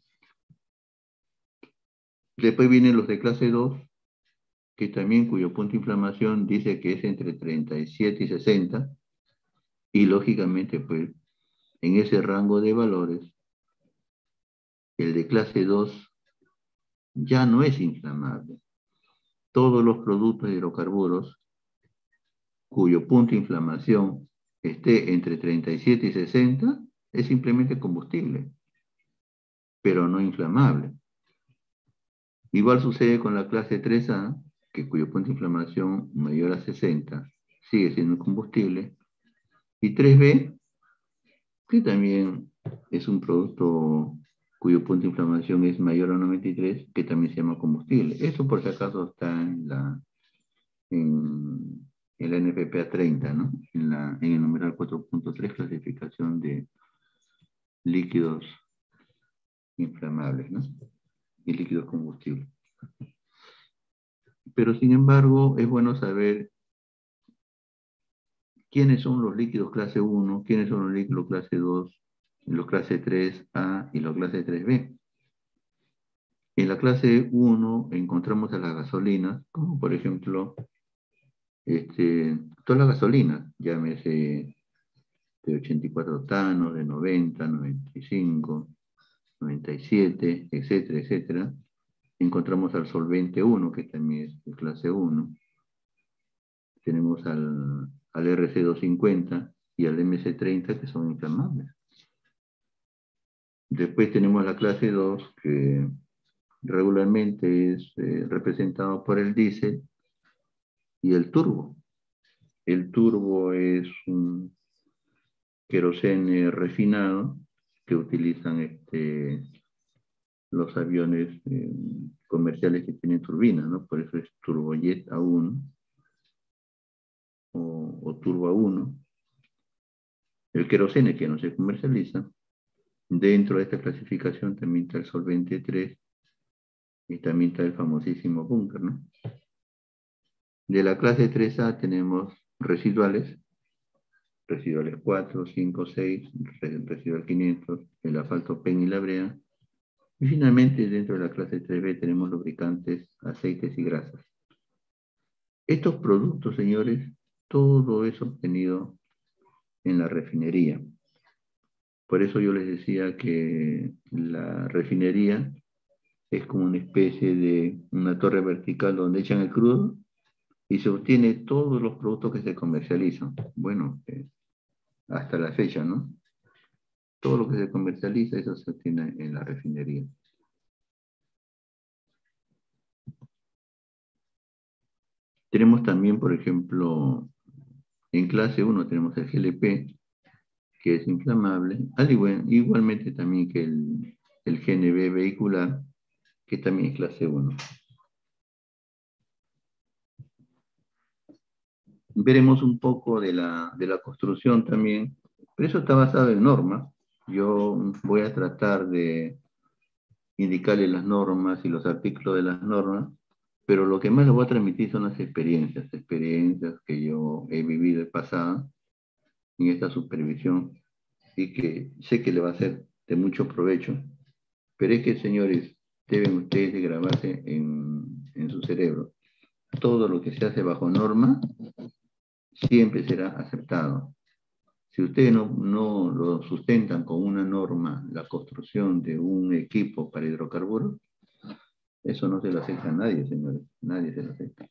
B: Después vienen los de clase dos, que también cuyo punto de inflamación dice que es entre treinta y siete y sesenta, y lógicamente, pues, en ese rango de valores, el de clase dos ya no es inflamable. Todos los productos de hidrocarburos cuyo punto de inflamación esté entre treinta y siete y sesenta es simplemente combustible, pero no inflamable. Igual sucede con la clase tres A, que cuyo punto de inflamación mayor a sesenta sigue siendo combustible, y tres B, que también es un producto cuyo punto de inflamación es mayor a noventa y tres, que también se llama combustible. Eso por si acaso está en la, en, en la N F P A treinta, ¿no? En, la, en el numeral cuatro punto tres, clasificación de líquidos inflamables, ¿no? Y líquidos combustibles. Pero sin embargo, es bueno saber quiénes son los líquidos clase uno, quiénes son los líquidos clase dos, los clase tres A y los clase tres B. En la clase uno encontramos a las gasolinas, como por ejemplo, este, todas las gasolinas, llámese de ochenta y cuatro octanos, de noventa, noventa y cinco, noventa y siete, etcétera, etcétera. Encontramos al solvente uno, que también es de clase uno. Tenemos al, al R C doscientos cincuenta y al M C treinta, que son inflamables. Después tenemos la clase dos, que regularmente es eh, representado por el diésel y el turbo. El turbo es un querosene refinado que utilizan este, los aviones eh, comerciales que tienen turbina, ¿no? Por eso es turbojet A uno o, o turbo A uno. El querosene que no se comercializa. Dentro de esta clasificación también está el solvente tres y también está el famosísimo búnker, ¿no? De la clase tres A tenemos residuales, residuales cuatro, cinco, seis, residual quinientos, el asfalto pen y la brea. Y finalmente, dentro de la clase tres B tenemos lubricantes, aceites y grasas. Estos productos, señores, todo es obtenido en la refinería. Por eso yo les decía que la refinería es como una especie de una torre vertical donde echan el crudo y se obtiene todos los productos que se comercializan. Bueno, eh, hasta la fecha, ¿no? Todo lo que se comercializa, eso se obtiene en la refinería. Tenemos también, por ejemplo, en clase uno tenemos el G L P, que es inflamable, al igual, igualmente también que el, el G N B vehicular, que también es clase uno. Veremos un poco de la, de la construcción también, pero eso está basado en normas. Yo voy a tratar de indicarle las normas y los artículos de las normas, pero lo que más les voy a transmitir son las experiencias, experiencias que yo he vivido en pasado en esta supervisión y que sé que le va a ser de mucho provecho, pero es que, señores, deben ustedes de grabarse en, en su cerebro. Todo lo que se hace bajo norma siempre será aceptado. Si ustedes no, no lo sustentan con una norma, la construcción de un equipo para hidrocarburos, eso no se lo acepta a nadie, señores. Nadie se lo acepta.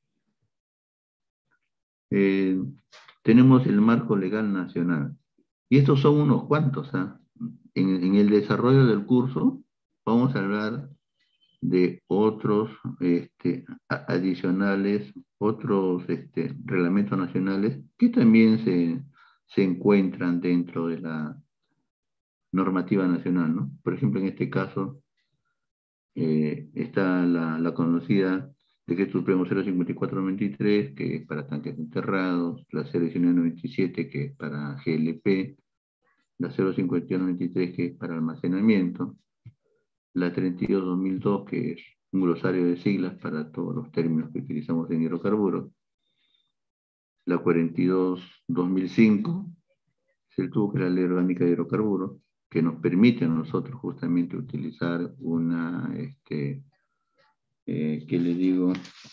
B: Eh, tenemos el marco legal nacional. Y estos son unos cuantos. ¿eh? En, en el desarrollo del curso vamos a hablar de otros este, adicionales, otros este, reglamentos nacionales que también se, se encuentran dentro de la normativa nacional, ¿no? Por ejemplo, en este caso, eh, está la, la conocida Decreto Supremo cero cincuenta y cuatro noventa y tres, que es para tanques enterrados, la cero diecinueve noventa y siete, que es para G L P, la cero cincuenta y uno noventa y tres, que es para almacenamiento, la treinta y dos dos mil dos, que es un glosario de siglas para todos los términos que utilizamos en hidrocarburos, la cuarenta y dos dos mil cinco, es el tubo que es la Ley Orgánica de Hidrocarburos, que nos permite a nosotros justamente utilizar una, este, eh, ¿qué le digo?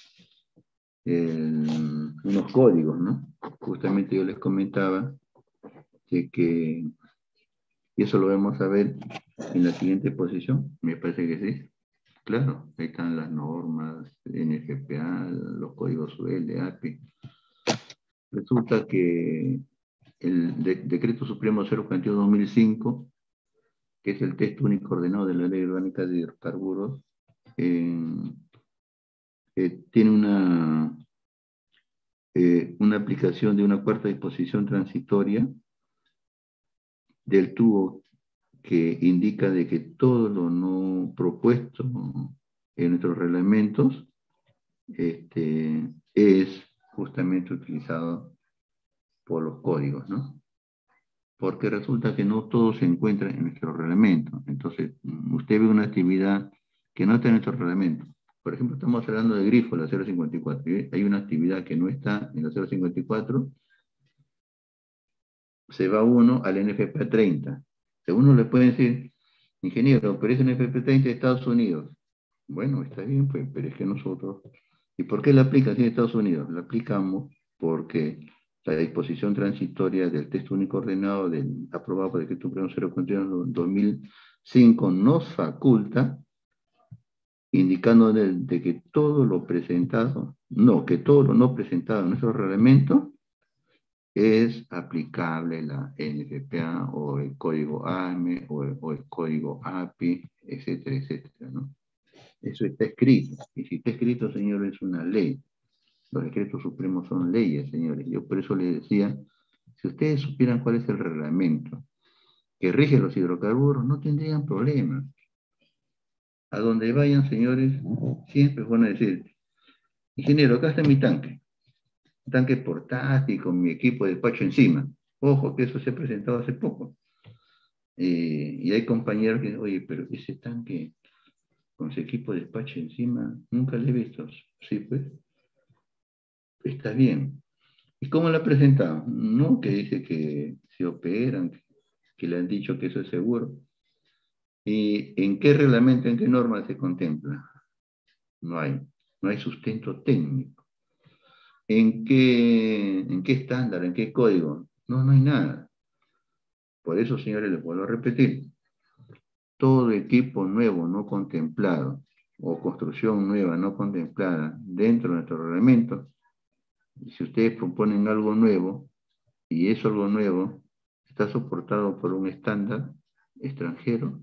B: El, unos códigos, ¿no? Justamente yo les comentaba de que, y eso lo vamos a ver en la siguiente posición, me parece que sí. Claro, ahí están las normas, N F P A, los códigos U L, A P I. Resulta que el de, Decreto Supremo cero cuarenta y dos dos mil cinco, que es el texto único ordenado de la Ley Orgánica de Hidrocarburos, eh, eh, tiene una, eh, una aplicación de una cuarta disposición transitoria del tubo que indica de que todo lo no propuesto en nuestros reglamentos este, es justamente utilizado por los códigos, ¿no? Porque resulta que no todo se encuentra en nuestro reglamento. Entonces, usted ve una actividad que no está en nuestro reglamento. Por ejemplo, estamos hablando de grifo, la cero cincuenta y cuatro. Hay una actividad que no está en la cero cincuenta y cuatro, se va uno al N F P A treinta. A uno le puede decir, ingeniero, pero es N F P A treinta de Estados Unidos. Bueno, está bien, pues, pero es que nosotros... ¿Y por qué la aplica así en Estados Unidos? La aplicamos porque la disposición transitoria del texto único ordenado del, aprobado por el Decreto Supremo cero cuarenta y uno dos mil cinco nos faculta, indicando de, de que todo lo presentado, no, que todo lo no presentado en nuestro reglamento es aplicable la N F P A o el código A M E o el, o el código A P I, etcétera, etcétera, ¿no? Eso está escrito. Y si está escrito, señores, es una ley. Los decretos supremos son leyes, señores. Yo por eso les decía, si ustedes supieran cuál es el reglamento que rige los hidrocarburos, no tendrían problema. A donde vayan, señores, siempre van a decir, ingeniero, acá está mi tanque. Un tanque portátil con mi equipo de despacho encima. Ojo, que eso se ha presentado hace poco. Eh, y hay compañeros que dicen, oye, pero ese tanque con su equipo de despacho encima, nunca lo he visto. Sí, pues, está bien. ¿Y cómo lo ha presentado? No, que dice que se operan, que le han dicho que eso es seguro. ¿Y en qué reglamento, en qué norma se contempla? No hay. No hay sustento técnico. ¿En qué, en qué estándar, en qué código? No, no hay nada. Por eso, señores, les vuelvo a repetir. Todo equipo nuevo no contemplado o construcción nueva no contemplada dentro de nuestro reglamento, si ustedes proponen algo nuevo y eso algo nuevo está soportado por un estándar extranjero,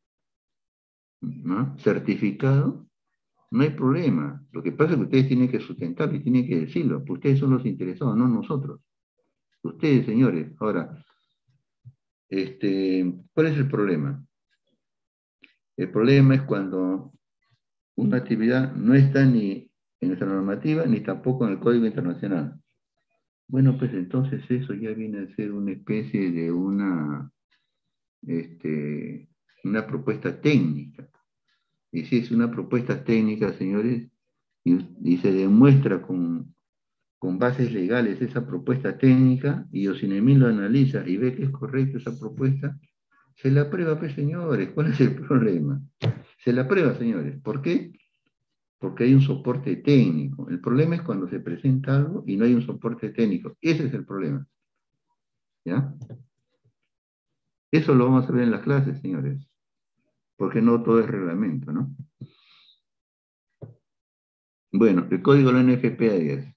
B: ¿no? Certificado, no hay problema. Lo que pasa es que ustedes tienen que sustentarlo y tienen que decirlo, porque ustedes son los interesados, no nosotros. Ustedes, señores. Ahora, este, ¿cuál es el problema? El problema es cuando una actividad no está ni en nuestra normativa, ni tampoco en el Código Internacional. Bueno, pues entonces eso ya viene a ser una especie de una, este, una propuesta técnica. Y si es una propuesta técnica, señores, y, y se demuestra con, con bases legales esa propuesta técnica, y Ocinemil lo analiza y ve que es correcta esa propuesta, se la aprueba, pues, señores. ¿Cuál es el problema? Se la aprueba, señores. ¿Por qué? Porque hay un soporte técnico. El problema es cuando se presenta algo y no hay un soporte técnico. Ese es el problema. ¿Ya? Eso lo vamos a ver en las clases, señores. Porque no todo es reglamento, ¿no? Bueno, el código de la N F P A diez.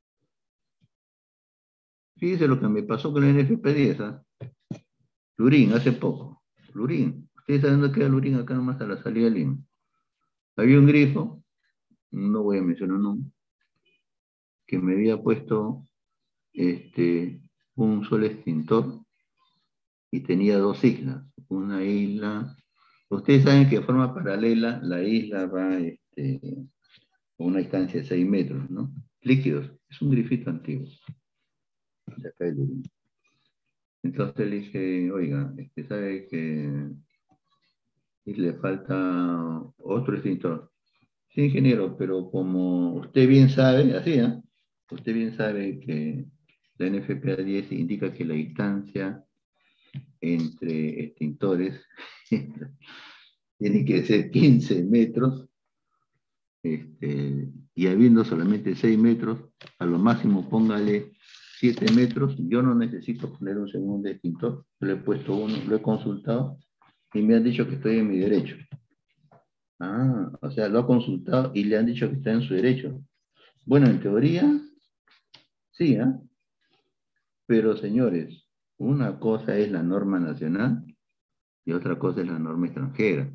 B: Fíjese lo que me pasó con la N F P A diez, ¿ah? Lurín, hace poco. Lurín. Ustedes saben dónde queda Lurín, acá nomás a la salida de Lima. Había un grifo, no voy a mencionar nombre, que me había puesto este, un sol extintor y tenía dos siglas, una isla. Ustedes saben que de forma paralela la isla va este, a una distancia de seis metros, ¿no? Líquidos. Es un grifito antiguo. De acá el Uruguay. Entonces le dije, oiga, este, ¿sabe que le falta otro extintor? Sí, ingeniero, pero como usted bien sabe, así, ¿eh? Usted bien sabe que la N F P A diez indica que la distancia entre extintores tiene que ser quince metros, este, y habiendo solamente seis metros, a lo máximo póngale siete metros. Yo no necesito poner un segundo extintor, le he puesto uno, lo he consultado y me han dicho que estoy en mi derecho. Ah, o sea, lo ha consultado y le han dicho que está en su derecho. Bueno, en teoría, sí, ¿eh? Pero señores, una cosa es la norma nacional y otra cosa es la norma extranjera.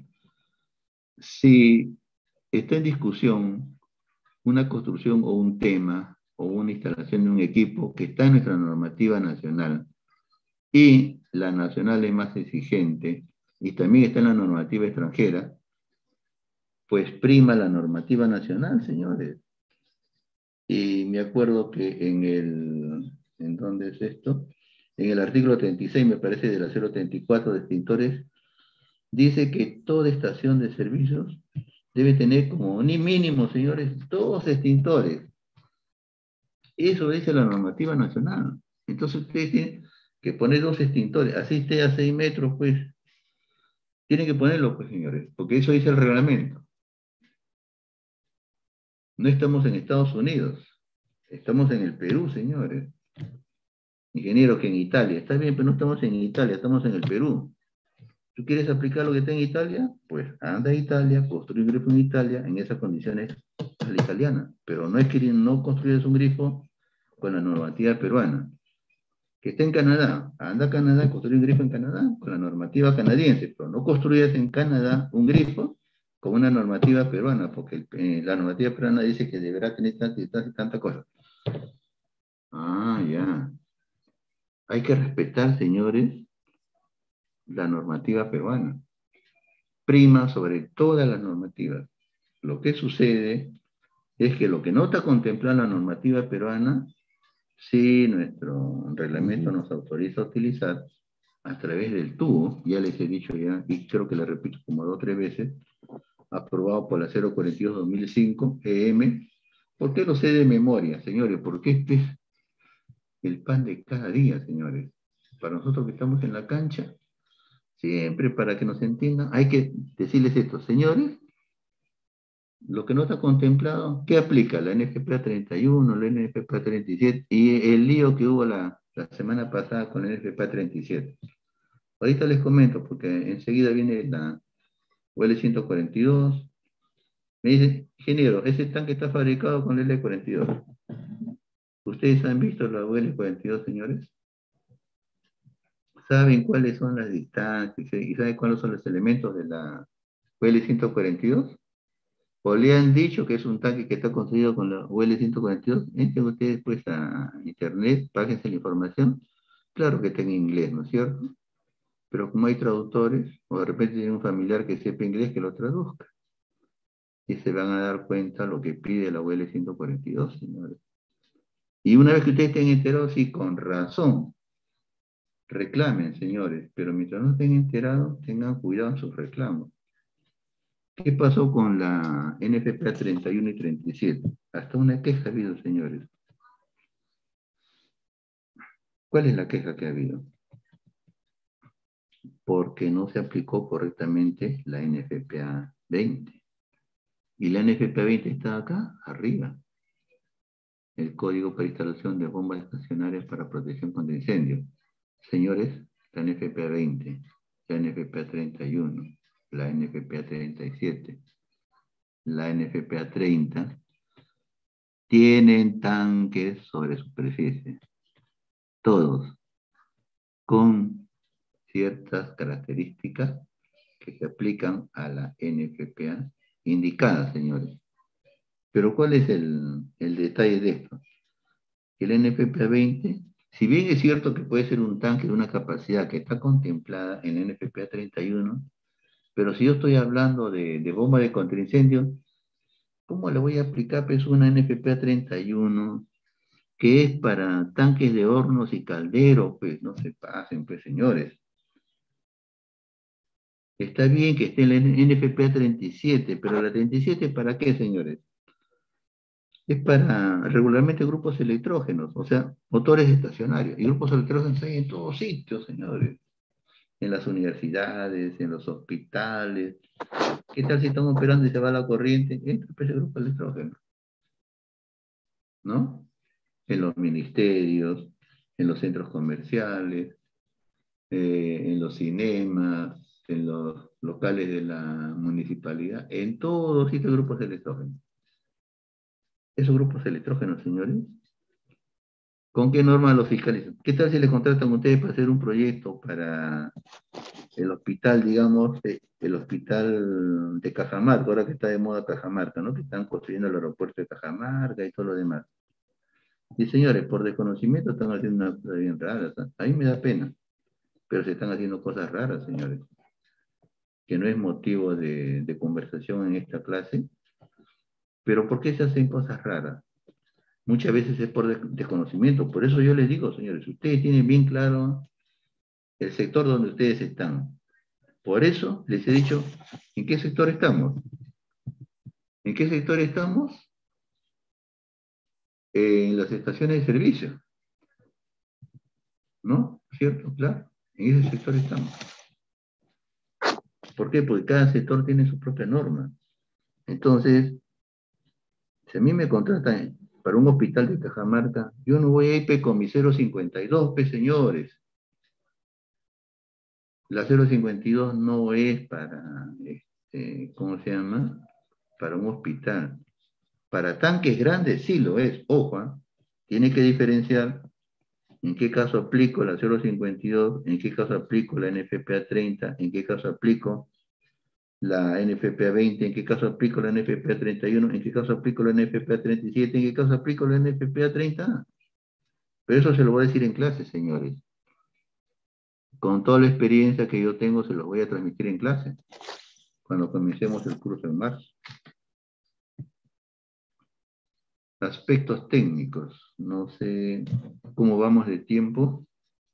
B: Si está en discusión una construcción o un tema o una instalación de un equipo que está en nuestra normativa nacional y la nacional es más exigente y también está en la normativa extranjera, pues prima la normativa nacional, señores. Y me acuerdo que en el, ¿en dónde es esto? En el artículo treinta y seis, me parece, de la cero treinta y cuatro de extintores, dice que toda estación de servicios debe tener como ni mínimo, señores, dos extintores. Eso dice la normativa nacional. Entonces ustedes tienen que poner dos extintores, así esté a seis metros, pues. Tienen que ponerlo, pues, señores, porque eso dice el reglamento. No estamos en Estados Unidos, estamos en el Perú, señores. Ingeniero, que en Italia. Está bien, pero no estamos en Italia, estamos en el Perú. ¿Tú quieres aplicar lo que está en Italia? Pues anda a Italia, construye un grifo en Italia, en esas condiciones a la italiana. Pero no es que no construyas un grifo con la normativa peruana. Que esté en Canadá, anda a Canadá, construye un grifo en Canadá con la normativa canadiense, pero no construyas en Canadá un grifo con una normativa peruana, porque eh, la normativa peruana dice que deberá tener tanta y tanta, tanta cosa. Ah, ya. Hay que respetar, señores, la normativa peruana. Prima sobre todas las normativas. Lo que sucede es que lo que no está contemplado en la normativa peruana, sí, nuestro reglamento nos autoriza a utilizar a través del tubo, ya les he dicho ya, y creo que le repito como dos o tres veces, aprobado por la cero cuarenta y dos dos mil cinco E M. ¿Por qué lo sé de memoria, señores? Porque este es el pan de cada día, señores. Para nosotros que estamos en la cancha, siempre para que nos entiendan, hay que decirles esto, señores, lo que no está contemplado, ¿qué aplica? La N F P A treinta y uno, la N F P A treinta y siete, y el lío que hubo la, la semana pasada con la N F P A treinta y siete. Ahorita les comento, porque enseguida viene la U L ciento cuarenta y dos. Me dice, ingeniero, ese tanque está fabricado con la L cuarenta y dos. ¿Ustedes han visto la U L cuarenta y dos, señores? ¿Saben cuáles son las distancias y saben cuáles son los elementos de la U L ciento cuarenta y dos? ¿O le han dicho que es un tanque que está construido con la U L ciento cuarenta y dos? Entren ustedes pues a internet, páguense la información. Claro que está en inglés, ¿no es cierto? Pero como hay traductores, o de repente tiene un familiar que sepa inglés, que lo traduzca. Y se van a dar cuenta lo que pide la U L ciento cuarenta y dos, señores. Y una vez que ustedes estén enterados, sí, con razón, reclamen, señores, pero mientras no estén enterados, tengan cuidado en sus reclamos. ¿Qué pasó con la N F P A treinta y uno y treinta y siete? Hasta una queja ha habido, señores. ¿Cuál es la queja que ha habido? Porque no se aplicó correctamente la N F P A veinte. Y la N F P A veinte está acá, arriba. El Código para Instalación de Bombas Estacionarias para Protección contra Incendios. Señores, la N F P A veinte, la N F P A treinta y uno, la N F P A treinta y siete, la N F P A treinta, tienen tanques sobre superficie. Todos, con ciertas características que se aplican a la N F P A indicadas, señores. Pero ¿cuál es el, el detalle de esto? Que la N F P A veinte Si bien es cierto que puede ser un tanque de una capacidad que está contemplada en la N F P A treinta y uno, pero si yo estoy hablando de, de bomba de contraincendio, ¿cómo le voy a aplicar pues, una N F P A treinta y uno que es para tanques de hornos y calderos? Pues no se pasen, pues señores. Está bien que esté en la N F P A treinta y siete, pero la treinta y siete ¿para qué, señores? Es para regularmente grupos electrógenos, o sea, motores estacionarios. Y grupos electrógenos hay en todos sitios, señores. En las universidades, en los hospitales. ¿Qué tal si están operando y se va la corriente? Entra ese grupo electrógeno, ¿no? En los ministerios, en los centros comerciales, eh, en los cinemas, en los locales de la municipalidad, en todos sitios grupos electrógenos. Esos grupos electrógenos, señores, ¿con qué norma los fiscalizan? ¿Qué tal si les contratan a ustedes para hacer un proyecto para el hospital, digamos, eh, el hospital de Cajamarca, ahora que está de moda Cajamarca, ¿no? Que están construyendo el aeropuerto de Cajamarca y todo lo demás? Y señores, por desconocimiento están haciendo una cosa bien rara. A mí me da pena, pero se están haciendo cosas raras, señores, que no es motivo de, de conversación en esta clase. Pero ¿por qué se hacen cosas raras? Muchas veces es por desconocimiento. Por eso yo les digo, señores, ustedes tienen bien claro el sector donde ustedes están. Por eso les he dicho, ¿en qué sector estamos? ¿En qué sector estamos? En las estaciones de servicio, ¿no? ¿Cierto? Claro, en ese sector estamos. ¿Por qué? Porque cada sector tiene su propia norma. Entonces, si a mí me contratan para un hospital de Cajamarca, yo no voy a ir con mi cero cincuenta y dos, P, señores. La cero cincuenta y dos no es para, este, ¿cómo se llama? Para un hospital. Para tanques grandes sí lo es, ojo, ¿eh? Tiene que diferenciar en qué caso aplico la cero cincuenta y dos, en qué caso aplico la N F P A treinta, en qué caso aplico la N F P A veinte, en qué caso aplico la N F P A treinta y uno, en qué caso aplico la N F P A treinta y siete, en qué caso aplico la N F P A treinta. Pero eso se lo voy a decir en clase, señores. Con toda la experiencia que yo tengo, se los voy a transmitir en clase, cuando comencemos el curso en marzo. Aspectos técnicos. No sé cómo vamos de tiempo.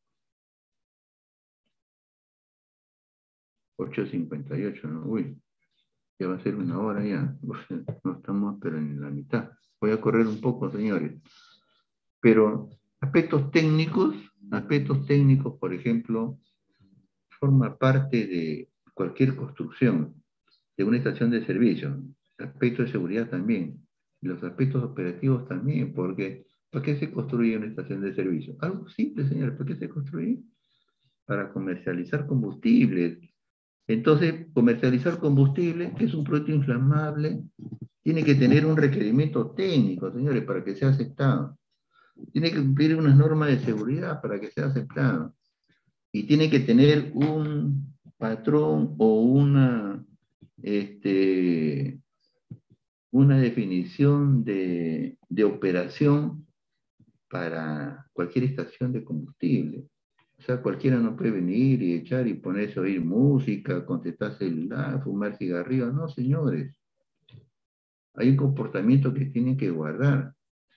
B: ocho cincuenta y ocho, ¿no? Uy, ya va a ser una hora ya. No estamos, pero en la mitad. Voy a correr un poco, señores. Pero aspectos técnicos, aspectos técnicos, por ejemplo, forma parte de cualquier construcción, de una estación de servicio. Aspectos de seguridad también. Y los aspectos operativos también, porque ¿para qué se construye una estación de servicio? Algo simple, señores. ¿Para qué se construye? Para comercializar combustibles. Entonces, comercializar combustible, que es un producto inflamable, tiene que tener un requerimiento técnico, señores, para que sea aceptado. Tiene que cumplir unas normas de seguridad para que sea aceptado. Y tiene que tener un patrón o una, este, una definición de, de operación para cualquier estación de combustible. O sea, cualquiera no puede venir y echar y ponerse a oír música, contestar celular, fumar cigarrillos. No, señores. Hay un comportamiento que tienen que guardar.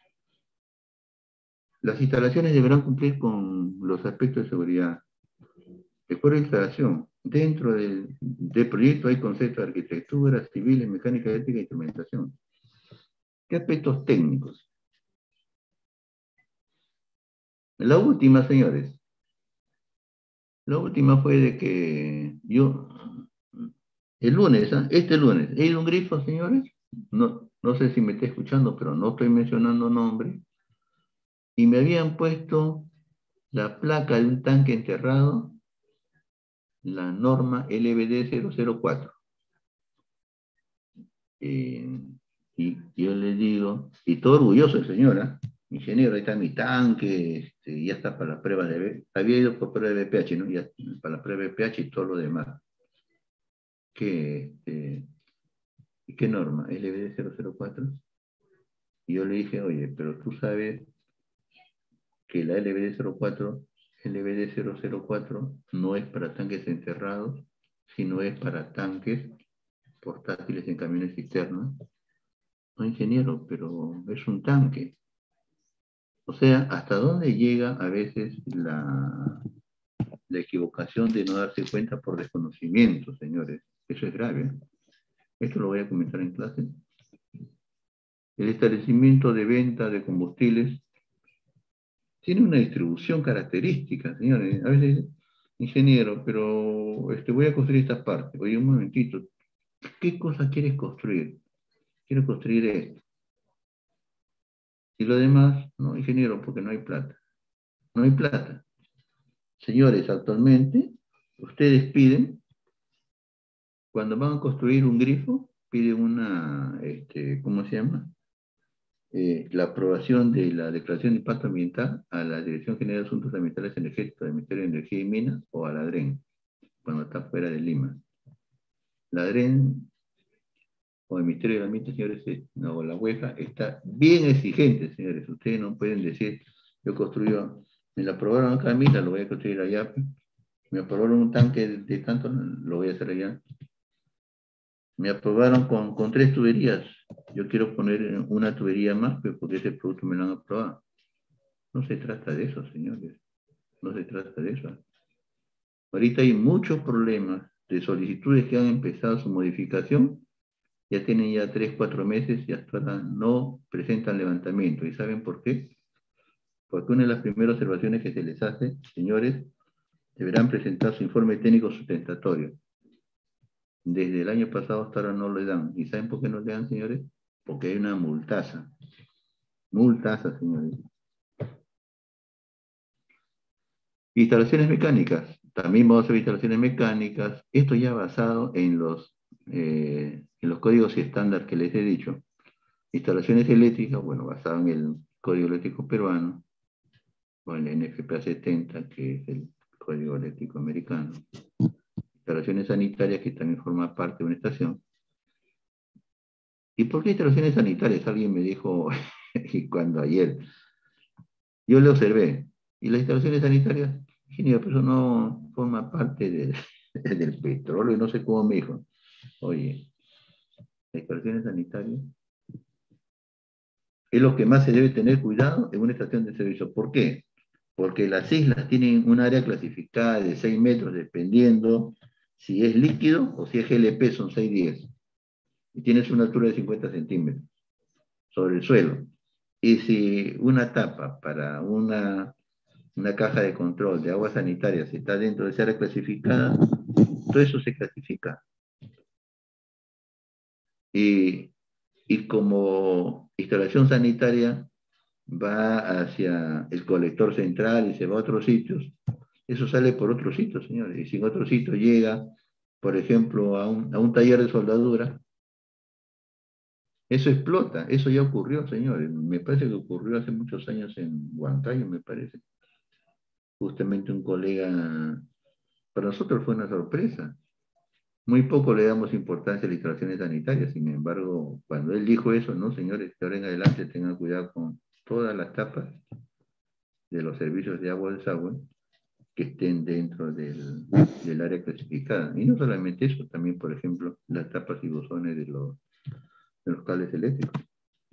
B: Las instalaciones deberán cumplir con los aspectos de seguridad. Recuerda instalación. Dentro del, del proyecto hay conceptos de arquitectura, civiles, mecánica, ética e instrumentación. ¿Qué aspectos técnicos? La última, señores. La última fue de que yo, el lunes, ¿eh? este lunes, he ido a un grifo, señores. No, no sé si me está escuchando, pero no estoy mencionando nombre. Y me habían puesto la placa de un tanque enterrado, la norma L B D cero cero cuatro. Eh, y yo le digo, y todo orgulloso el señor, ¿eh? Ingeniero, ahí está mi tanque, este, ya está para las pruebas de B P H. Había ido por prueba de B P H, ¿no? Ya, para la prueba de B P H y todo lo demás. ¿Qué, este, ¿qué norma? L B D cero cero cuatro. Y yo le dije, oye, pero tú sabes que la L B D cero cuatro, L B D cero cero cuatro no es para tanques encerrados, sino es para tanques portátiles en camiones cisternas. No, ingeniero, pero es un tanque. O sea, ¿hasta dónde llega a veces la, la equivocación de no darse cuenta por desconocimiento, señores? Eso es grave. Esto lo voy a comentar en clase. El establecimiento de venta de combustibles tiene una distribución característica, señores. A veces, ingeniero, pero este, voy a construir esta parte. Oye, un momentito. ¿Qué cosa quieres construir? Quiero construir esto. Y lo demás, no, ingeniero, porque no hay plata. No hay plata. Señores, actualmente, ustedes piden, cuando van a construir un grifo, piden una, este, ¿cómo se llama? Eh, la aprobación de la Declaración de Impacto Ambiental a la Dirección General de Asuntos Ambientales Energéticos del Ministerio de Energía y Minas o a la D R E N, cuando está fuera de Lima. La D R E N o el Ministerio del Ambiente, señores, o la UEFA, está bien exigente, señores. Ustedes no pueden decir, yo construyo, me la aprobaron acá a mí, lo voy a construir allá. Me aprobaron un tanque de, de tanto, lo voy a hacer allá. Me aprobaron con, con tres tuberías. Yo quiero poner una tubería más, pero porque ese producto me lo han aprobado. No se trata de eso, señores. No se trata de eso. Ahorita hay muchos problemas de solicitudes que han empezado su modificación. Ya tienen ya tres, cuatro meses y hasta ahora no presentan levantamiento. ¿Y saben por qué? Porque una de las primeras observaciones que se les hace, señores, deberán presentar su informe técnico sustentatorio. Desde el año pasado hasta ahora no le dan. ¿Y saben por qué no le dan, señores? Porque hay una multaza. Multaza, señores. Instalaciones mecánicas. También vamos a hacer instalaciones mecánicas. Esto ya basado en los, eh, en los códigos y estándares que les he dicho. Instalaciones eléctricas, bueno, basado en el Código Eléctrico Peruano, o en el N F P A setenta, que es el Código Eléctrico Americano. Instalaciones sanitarias, que también forma parte de una estación. ¿Y por qué instalaciones sanitarias? Alguien me dijo cuando ayer. Yo le observé. ¿Y las instalaciones sanitarias? Ingeniero, pero eso no forma parte de, del petróleo, y no sé cómo me dijo. Oye, las instalaciones sanitarias es lo que más se debe tener cuidado en una estación de servicio. ¿Por qué? Porque las islas tienen un área clasificada de seis metros, dependiendo si es líquido o si es G L P, son seis diez. Y tienes una altura de cincuenta centímetros sobre el suelo. Y si una tapa para una, una caja de control de aguas sanitarias está dentro de esa área clasificada, todo eso se clasifica. Y, y como instalación sanitaria va hacia el colector central y se va a otros sitios, eso sale por otros sitios, señores. Y si en otro sitio llega, por ejemplo, a un, a un taller de soldadura, eso explota. Eso ya ocurrió, señores. Me parece que ocurrió hace muchos años en Huancayo, me parece. Justamente un colega, para nosotros fue una sorpresa. Muy poco le damos importancia a las instalaciones sanitarias. Sin embargo, cuando él dijo eso, no, señores, que ahora en adelante tengan cuidado con todas las tapas de los servicios de agua del desagüe que estén dentro del, del área clasificada. Y no solamente eso, también, por ejemplo, las tapas y buzones de los, de los cables eléctricos.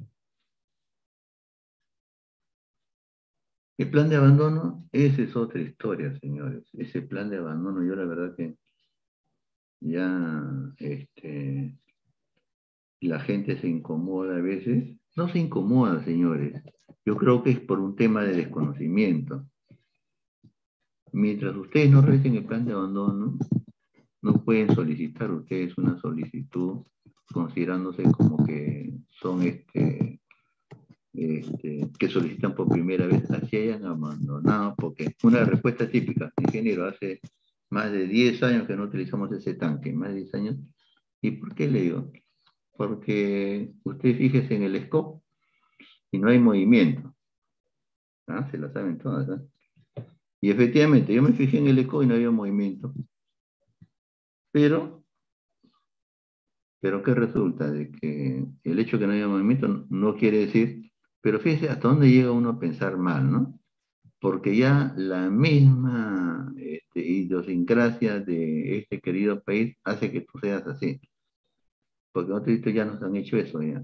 B: El plan de abandono, esa es otra historia, señores. Ese plan de abandono, yo la verdad que ya este, la gente se incomoda a veces. No se incomoda, señores. Yo creo que es por un tema de desconocimiento. Mientras ustedes no revisen el plan de abandono, no pueden solicitar ustedes una solicitud considerándose como que son este, este, que solicitan por primera vez, así hayan abandonado, porque una respuesta típica, ingeniero, hace más de diez años que no utilizamos ese tanque, más de diez años. ¿Y por qué le digo? Porque usted fíjese en el scope y no hay movimiento. ¿Ah? Se la saben todas. ¿eh? Y efectivamente, yo me fijé en el scope y no había movimiento. Pero, pero ¿qué resulta? De que el hecho de que no haya movimiento no quiere decir, pero fíjese hasta dónde llega uno a pensar mal, ¿no? porque ya la misma este, idiosincrasia de este querido país hace que tú seas así. Porque otros ya nos han hecho eso ya.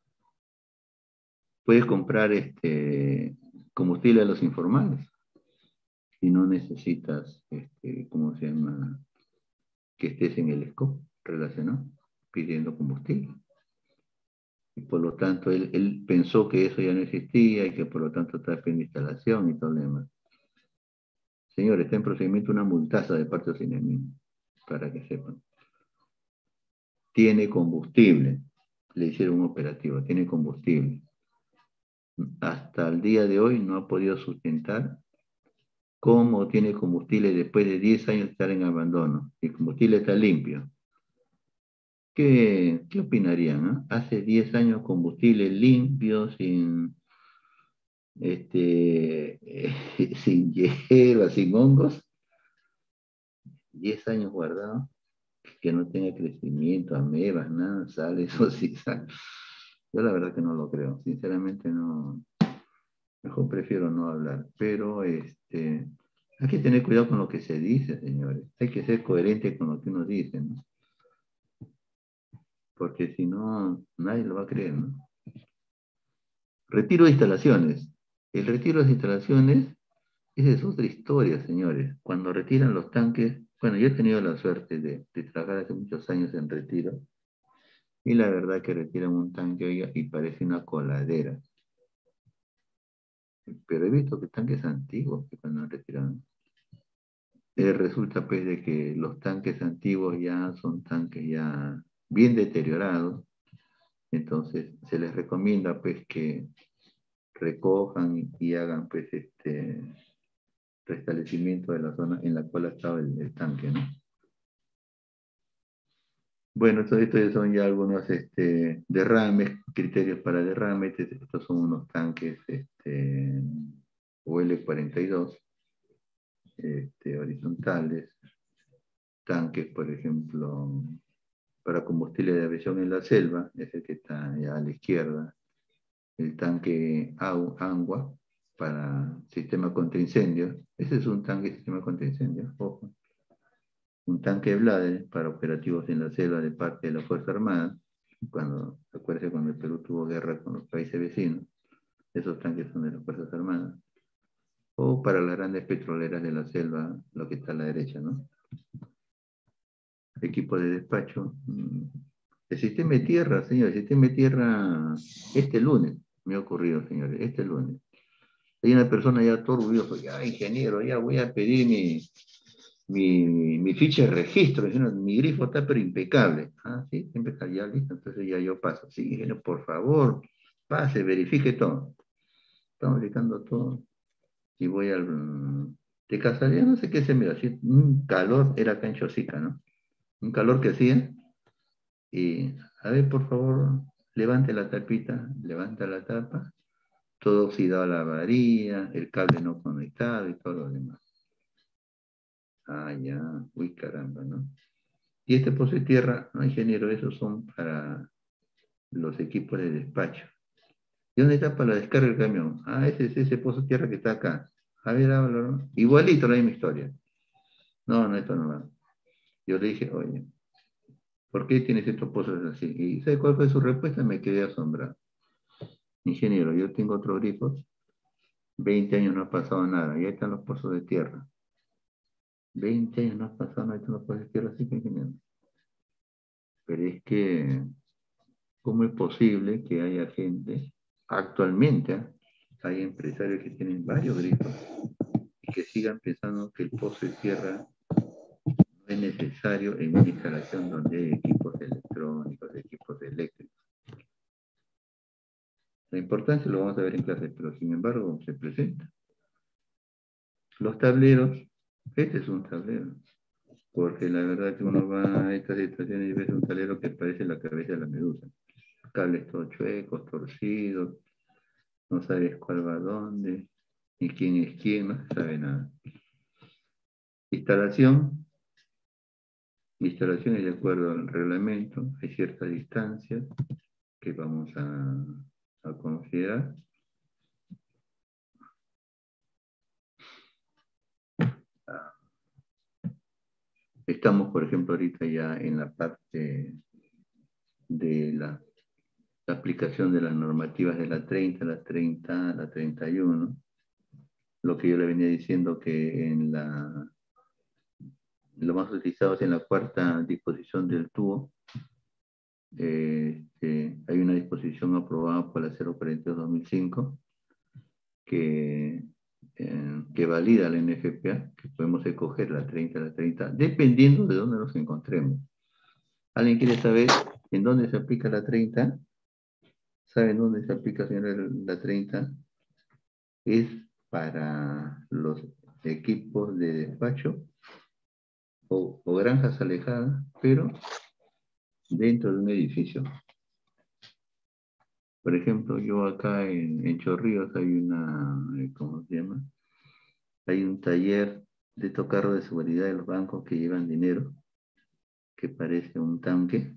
B: Puedes comprar este combustible a los informales y no necesitas, este, ¿cómo se llama? Que estés en el scope relacionado pidiendo combustible. Y por lo tanto, él, él pensó que eso ya no existía y que por lo tanto está en instalación y todo lo demás. Señor, está en procedimiento una multaza de parte de Cinemín, para que sepan. Tiene combustible. Le hicieron un operativo, tiene combustible. Hasta el día de hoy no ha podido sustentar cómo tiene combustible después de diez años de estar en abandono. El combustible está limpio. ¿Qué, qué opinarían? ¿No? Hace diez años combustible limpio, sin, este, sin hierba, sin hongos. diez años guardado, que no tenga crecimiento, amebas, nada, sale, eso sí sale. Yo la verdad que no lo creo. Sinceramente no. Mejor prefiero no hablar. Pero este, hay que tener cuidado con lo que se dice, señores. Hay que ser coherente con lo que uno dice, ¿no? Porque si no, nadie lo va a creer, ¿no? Retiro de instalaciones. El retiro de instalaciones, esa es otra historia, señores. Cuando retiran los tanques, bueno, yo he tenido la suerte de, de trabajar hace muchos años en retiro, y la verdad que retiran un tanque, oiga, y parece una coladera. Pero he visto que tanques antiguos que cuando retiran, eh, resulta pues de que los tanques antiguos ya son tanques ya bien deteriorados, entonces se les recomienda pues que recojan y hagan pues este restablecimiento de la zona en la cual ha estado el, el tanque, ¿no? Bueno, estos, estos son ya algunos este, derrames, criterios para derrame. Estos son unos tanques este, O L cuarenta y dos este, horizontales, tanques, por ejemplo, para combustible de aviación en la selva, ese que está ya a la izquierda, el tanque ANGUA para sistema contra incendios, ese es un tanque de sistema contra incendios, ojo. Un tanque Blade para operativos en la selva de parte de la Fuerza Armada, cuando, acuérdense cuando el Perú tuvo guerra con los países vecinos, esos tanques son de las Fuerzas Armadas, o para las grandes petroleras de la selva, lo que está a la derecha, ¿no? Equipo de despacho. El sistema de tierra, señores, el sistema de tierra, este lunes, me ha ocurrido, señores, este lunes. Hay una persona ya todo orgulloso, ya ingeniero, ya voy a pedir mi, mi, mi ficha de registro, mi grifo está pero impecable. Ah, sí, siempre está ya listo, entonces ya yo paso. Sí, ingeniero, por favor, pase, verifique todo. Estamos verificando todo. Y voy al... De casualidad, no sé qué se me hacía, un calor, era acá en Chosica, ¿no? Un calor que hacía. Y, a ver, por favor, levante la tapita, levanta la tapa. Todo oxidado a la varilla, el cable no conectado y todo lo demás. Ah, ya, uy, caramba, ¿no? Y este pozo de tierra, no, ingeniero, esos son para los equipos de despacho. ¿Y dónde está para la descarga del camión? Ah, ese es ese pozo de tierra que está acá. A ver, háblalo, ¿no? Igualito la misma historia. No, no, esto no va. Yo le dije, oye, ¿por qué tienes estos pozos así? Y ¿sabe cuál fue su respuesta? Me quedé asombrado. Ingeniero, yo tengo otros grifos, veinte años no ha pasado nada, y ahí están los pozos de tierra. veinte años no ha pasado nada, ahí están los pozos de tierra, así que ingeniero. Pero es que, ¿cómo es posible que haya gente, actualmente, ¿eh? Hay empresarios que tienen varios grifos y que sigan pensando que el pozo de tierra no es necesario en una instalación donde hay equipos electrónicos, equipos eléctricos? La importancia lo vamos a ver en clase, pero sin embargo se presenta. Los tableros, este es un tablero, porque la verdad que uno va a estas situaciones y ve un tablero que parece la cabeza de la medusa. Cables todos chuecos, torcidos, no sabes cuál va a dónde, ni quién es quién, no se sabe nada. Instalación. Instalación es de acuerdo al reglamento, hay ciertas distancias que vamos a, a considerar. estamos, por ejemplo, ahorita ya en la parte de la, la aplicación de las normativas de la treinta, la treinta, la treinta y uno. Lo que yo le venía diciendo que en la, lo más utilizado es en la cuarta disposición del tubo. Eh, eh, hay una disposición aprobada por la cero cuarenta y dos guion dos mil cinco que, eh, que valida la N F P A, que podemos escoger la treinta, la treinta, dependiendo de dónde nos encontremos. ¿Alguien quiere saber en dónde se aplica la treinta? ¿Saben dónde se aplica, señora, la treinta? Es para los equipos de despacho o, o granjas alejadas, pero dentro de un edificio. Por ejemplo, yo acá en, en Chorrillos hay una, ¿cómo se llama? Hay un taller de tocarro de seguridad de los bancos que llevan dinero, que parece un tanque,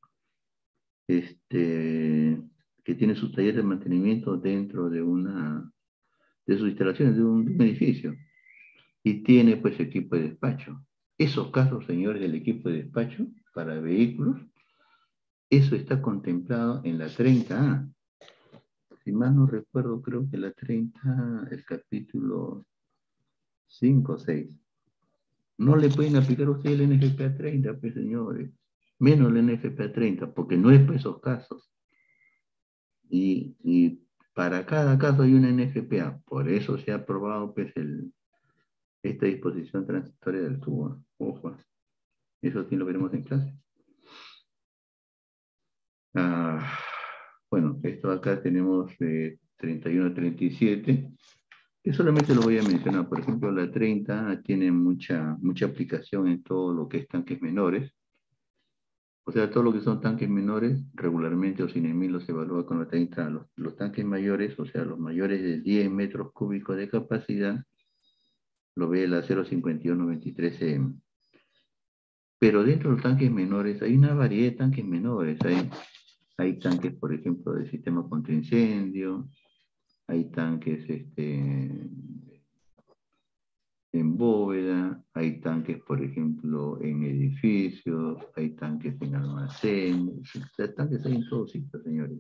B: este, que tiene su taller de mantenimiento dentro de una, de sus instalaciones, de un, de un edificio, y tiene pues equipo de despacho. Esos casos, señores, del equipo de despacho para vehículos, eso está contemplado en la treinta A. Si mal no recuerdo, creo que la treinta, el capítulo cinco o seis. No le pueden aplicar a usted el N F P A treinta, pues señores. Menos el N F P A treinta, porque no es para esos casos. Y, y para cada caso hay una N F P A. Por eso se ha aprobado pues, el, esta disposición transitoria del tubo. Ojo, eso sí lo veremos en clase. Ah, bueno, esto acá tenemos eh, treinta y uno a treinta y siete. Yo solamente lo voy a mencionar. Por ejemplo, la treinta tiene mucha, mucha aplicación en todo lo que es tanques menores. O sea, todo lo que son tanques menores, regularmente o sin mil los evalúa con la treinta. Los, los tanques mayores, o sea, los mayores de diez metros cúbicos de capacidad, lo ve la cero cincuenta y uno veintitrés C M. Pero dentro de los tanques menores hay una variedad de tanques menores. Hay, hay tanques, por ejemplo, de sistema contra incendio, hay tanques este, en bóveda, hay tanques, por ejemplo, en edificios, hay tanques en almacén, tanques hay en todos sitios, señores.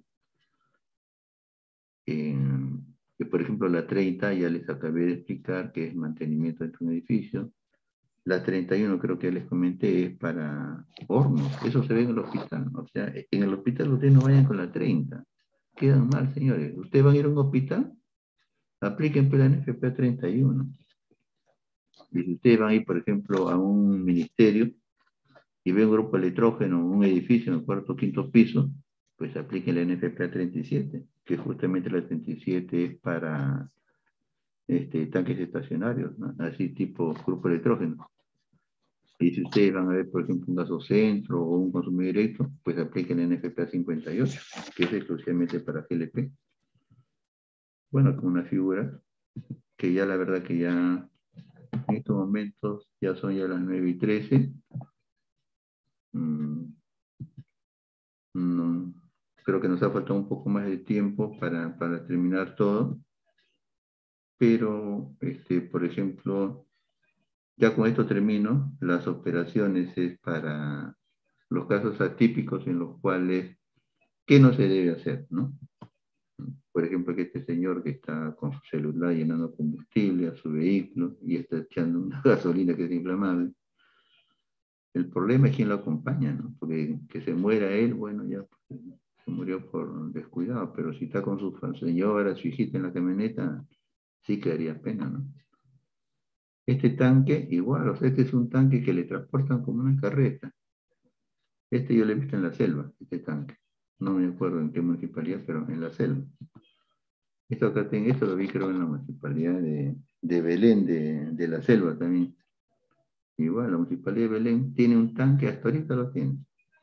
B: En, que por ejemplo, la treinta ya les acabé de explicar que es mantenimiento de un edificio. La treinta y uno creo que les comenté es para hornos, eso se ve en el hospital. O sea, en el hospital ustedes no vayan con la treinta, quedan mal, señores. Ustedes van a ir a un hospital, apliquen la N F P A treinta y uno. Y si ustedes van a ir, por ejemplo, a un ministerio y ven un grupo electrógeno, un edificio en el cuarto o quinto piso, pues apliquen la N F P A treinta y siete, que justamente la treinta y siete es para este, tanques estacionarios, ¿no? Así tipo grupo electrógeno. Y si ustedes van a ver, por ejemplo, un gasocentro o un consumidor directo, pues apliquen la N F P A cincuenta y ocho, que es exclusivamente para G L P. Bueno, con una figura que ya la verdad que ya en estos momentos ya son ya las nueve y trece. Mm, no, creo que nos ha faltado un poco más de tiempo para, para terminar todo. Pero, este, por ejemplo, ya con esto termino. Las operaciones es para los casos atípicos en los cuales, ¿qué no se debe hacer, no? Por ejemplo, que este señor que está con su celular llenando combustible a su vehículo y está echando una gasolina que es inflamable. El problema es quién lo acompaña, ¿no? Porque que se muera él, bueno, ya pues, se murió por descuidado, pero si está con su señora, su hijita en la camioneta, sí que daría pena, ¿no? Este tanque, igual, o sea, este es un tanque que le transportan como una carreta. Este yo lo he visto en la selva, este tanque. No me acuerdo en qué municipalidad, pero en la selva. Esto acá tengo, esto lo vi creo en la municipalidad de, de Belén, de, de la selva también. Igual, la municipalidad de Belén tiene un tanque, hasta ahorita lo tiene.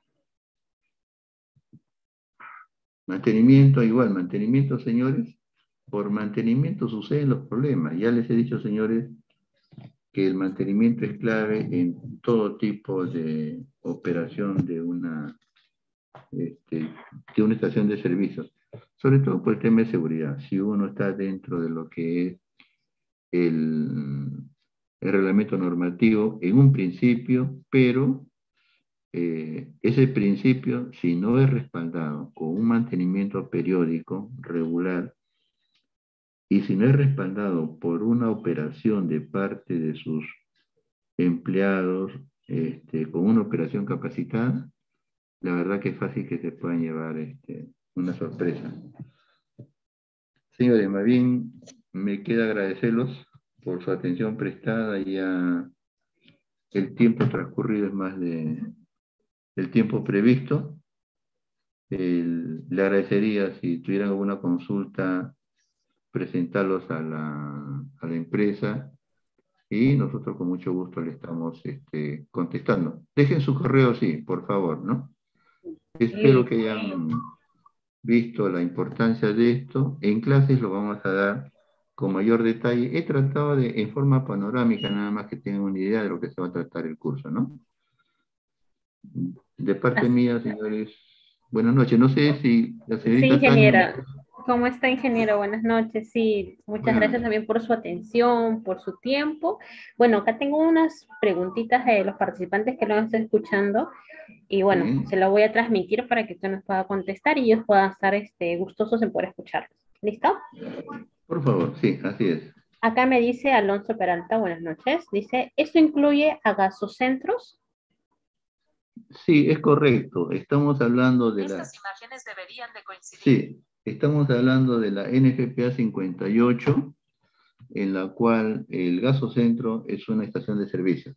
B: Mantenimiento, igual, mantenimiento, señores. Por mantenimiento suceden los problemas. Ya les he dicho, señores, que el mantenimiento es clave en todo tipo de operación de una, este, de una estación de servicios. Sobre todo por el tema de seguridad. Si uno está dentro de lo que es el, el reglamento normativo en un principio, pero eh, ese principio, si no es respaldado con un mantenimiento periódico, regular, y si no es respaldado por una operación de parte de sus empleados, este, con una operación capacitada, la verdad que es fácil que se puedan llevar este, una sorpresa. Señores, más bien me queda agradecerlos por su atención prestada. Ya el tiempo transcurrido es más de, del tiempo previsto. El, le agradecería si tuvieran alguna consulta, presentarlos a la, a la empresa y nosotros con mucho gusto le estamos este, contestando. Dejen su correo, sí, por favor, ¿no? Espero que hayan visto la importancia de esto. En clases lo vamos a dar con mayor detalle. He tratado de, en forma panorámica, nada más que tengan una idea de lo que se va a tratar el curso, ¿no? De parte mía, señores, buenas noches. No sé si la
A: Sí,
B: señorita Tania...
A: ingeniera. ¿Cómo está, ingeniero? Buenas noches. Sí, muchas
B: Buenas
A: gracias
B: noches.
A: también por su atención, por su tiempo. Bueno, acá tengo unas preguntitas de los participantes que lo están escuchando y bueno,
B: Sí,
A: se lo voy a transmitir para que usted nos pueda contestar y ellos puedan estar este, gustosos en poder escucharlos. ¿Listo?
B: por favor, sí, así es.
A: Acá me dice Alonso Peralta, buenas noches. Dice, ¿esto incluye a gasocentros?
B: Sí, es correcto. Estamos hablando de la... Estas imágenes deberían de coincidir. Sí, estamos hablando de la N F P A cincuenta y ocho, en la cual el gasocentro es una estación de servicio.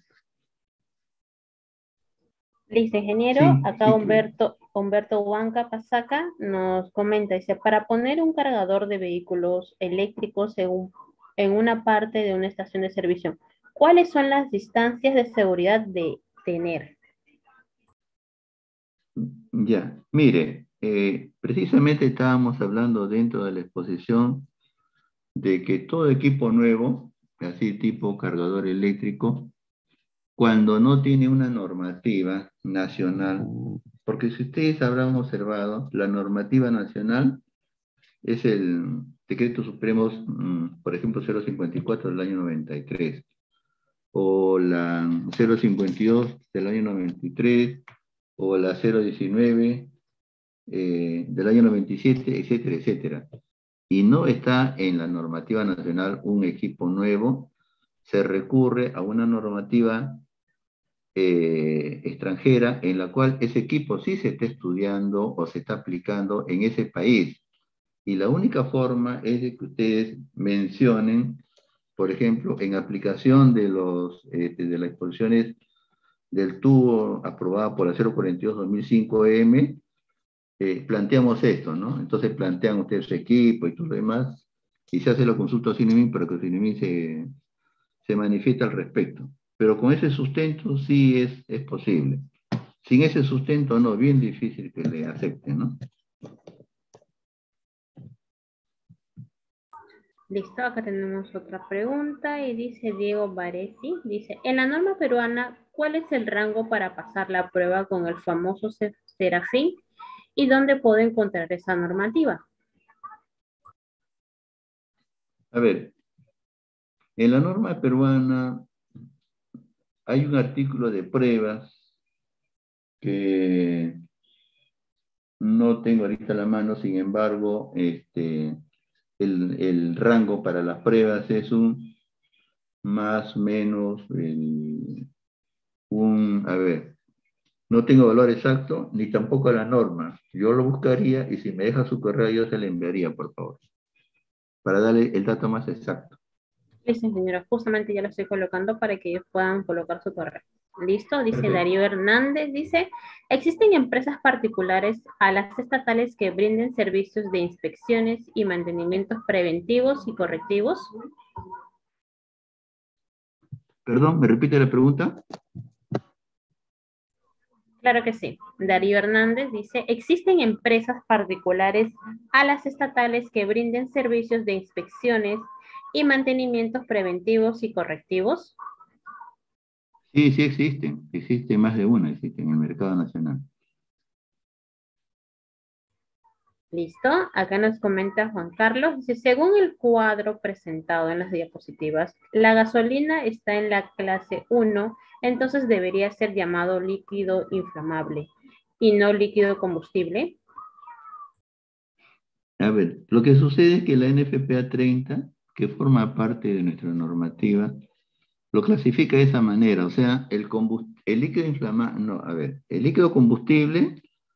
A: Listo, ingeniero.
B: Sí,
A: Acá
B: sí, claro.
A: Humberto, Humberto Huanca Pasaca nos comenta, dice, para poner un cargador de vehículos eléctricos en, un- en una parte de una estación de servicio, ¿cuáles son las distancias de seguridad de tener?
B: Ya, mire, eh, precisamente estábamos hablando dentro de la exposición de que todo equipo nuevo, así tipo cargador eléctrico, cuando no tiene una normativa nacional, porque si ustedes habrán observado, la normativa nacional es el Decreto Supremo, mm, por ejemplo, cero cincuenta y cuatro del año noventa y tres, o la cero cincuenta y dos del año noventa y tres, o la cero diecinueve eh, del año noventa y siete, etcétera, etcétera. Y no está en la normativa nacional un equipo nuevo, se recurre a una normativa eh, extranjera en la cual ese equipo sí se está estudiando o se está aplicando en ese país. Y la única forma es de que ustedes mencionen, por ejemplo, en aplicación de, los, eh, de las exposiciones del tubo aprobada por la cero cuarenta y dos guion dos mil cinco M, eh, planteamos esto, ¿no? Entonces plantean ustedes su equipo y todo lo demás, y se hace la consulta a Cinemin para que Cinemin se, se manifieste al respecto. Pero con ese sustento sí es, es posible. Sin ese sustento, no, bien difícil que le acepten, ¿no?
A: Listo, acá tenemos otra pregunta y dice Diego Baretti, dice, en la norma peruana, ¿cuál es el rango para pasar la prueba con el famoso Se- Serafín y dónde puedo encontrar esa normativa?
B: A ver, en la norma peruana hay un artículo de pruebas que no tengo ahorita a la mano, sin embargo, este, el, el rango para las pruebas es un más o menos el, un, a ver, no tengo valor exacto ni tampoco la norma. Yo lo buscaría y si me deja su correo yo se le enviaría, por favor, para darle el dato más exacto.
A: Listo, señora, justamente ya lo estoy colocando para que ellos puedan colocar su correo. Listo, dice
B: Perfecto.
A: Darío Hernández, dice, ¿existen empresas particulares a las estatales que brinden servicios de inspecciones y mantenimientos preventivos y correctivos?
B: Perdón, ¿me repite la pregunta?
A: Claro que sí. Darío Hernández dice, ¿existen empresas particulares a las estatales que brinden servicios de inspecciones y mantenimientos preventivos y correctivos?
B: Sí, sí existen. Existe más de una, existe en el mercado nacional.
A: Listo. Acá nos comenta Juan Carlos. Dice, según el cuadro presentado en las diapositivas, la gasolina está en la clase uno, entonces debería ser llamado líquido inflamable y no líquido combustible.
B: A ver, lo que sucede es que la N F P A treinta, que forma parte de nuestra normativa, lo clasifica de esa manera, o sea, el, el líquido inflamable, no, a ver, el líquido combustible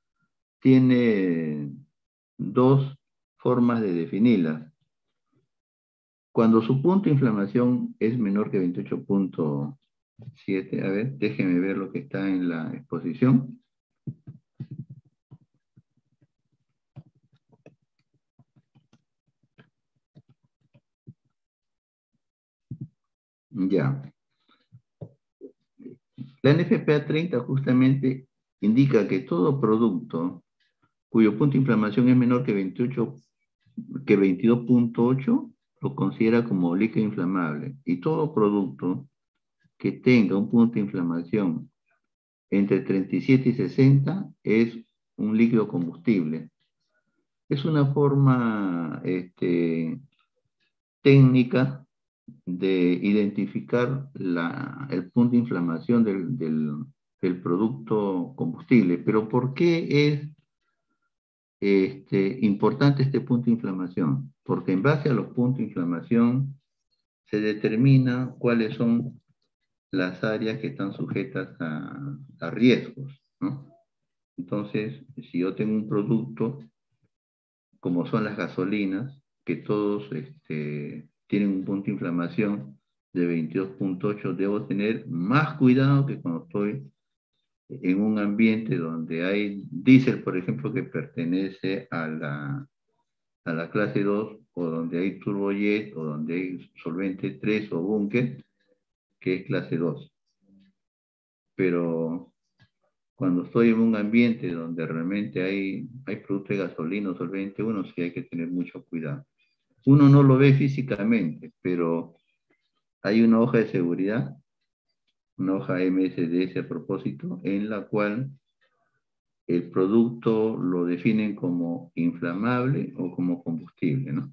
B: tiene dos formas de definirla. Cuando su punto de inflamación es menor que veintiocho punto siete, a ver, déjenme ver lo que está en la exposición. Ya. La N F P A treinta justamente indica que todo producto cuyo punto de inflamación es menor que veintiocho, que veintidós punto ocho, lo considera como líquido inflamable. Y todo producto que tenga un punto de inflamación entre treinta y siete y sesenta es un líquido combustible. Es una forma este, técnica de identificar la, el punto de inflamación del, del, del producto combustible. Pero ¿por qué es este, importante este punto de inflamación? Porque en base a los puntos de inflamación se determina cuáles son las áreas que están sujetas a, a riesgos, ¿no? Entonces, si yo tengo un producto, como son las gasolinas, que todos este, tienen un punto de inflamación de veintidós punto ocho, debo tener más cuidado que cuando estoy en un ambiente donde hay diésel, por ejemplo, que pertenece a la, a la clase dos, o donde hay turbojet, o donde hay solvente tres o búnker, que es clase dos. Pero cuando estoy en un ambiente donde realmente hay, hay producto de gasolina o solvente uno, sí hay que tener mucho cuidado. Uno no lo ve físicamente, pero hay una hoja de seguridad, una hoja M S D S a propósito, en la cual el producto lo definen como inflamable o como combustible, ¿no?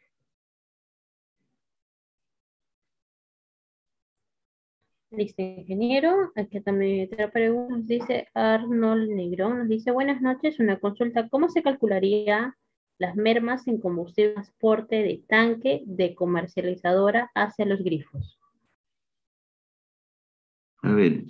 A: Listo, ingeniero. Aquí también hay otra pregunta. Nos dice Arnold Negrón. Nos dice, buenas noches, una consulta. ¿Cómo se calcularía las mermas en combustible de transporte de tanque de comercializadora hacia los grifos?
B: A ver,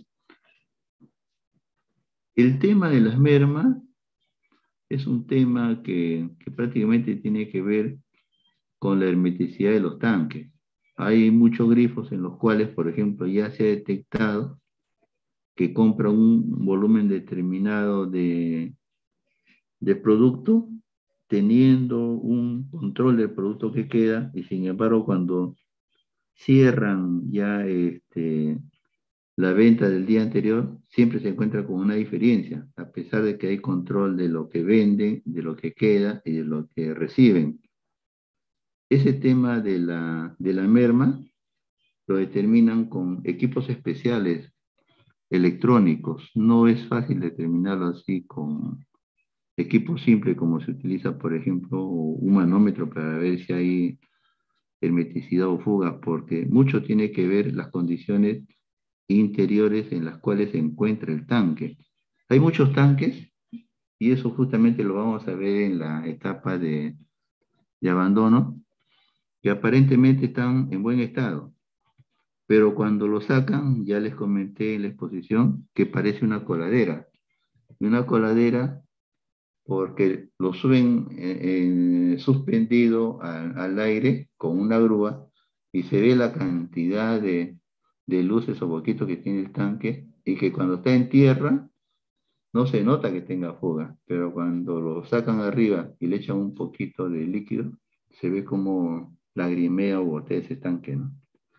B: el tema de las mermas es un tema que, que prácticamente tiene que ver con la hermeticidad de los tanques. Hay muchos grifos en los cuales, por ejemplo, ya se ha detectado que compra un volumen determinado de, de producto, teniendo un control del producto que queda, y sin embargo, cuando cierran ya este, la venta del día anterior, siempre se encuentra con una diferencia, a pesar de que hay control de lo que venden, de lo que queda y de lo que reciben. Ese tema de la, de la merma lo determinan con equipos especiales electrónicos. No es fácil determinarlo así con equipos simples como se utiliza, por ejemplo, un manómetro para ver si hay hermeticidad o fuga, porque mucho tiene que ver las condiciones interiores en las cuales se encuentra el tanque. Hay muchos tanques y eso justamente lo vamos a ver en la etapa de, de abandono, que aparentemente están en buen estado. Pero cuando lo sacan, ya les comenté en la exposición que parece una coladera. Y una coladera porque lo suben eh, eh, suspendido al, al aire con una grúa y se ve la cantidad de, de luces o boquitos que tiene el tanque y que cuando está en tierra no se nota que tenga fuga, pero cuando lo sacan arriba y le echan un poquito de líquido, se ve como lagrimea o botea ese tanque, ¿no?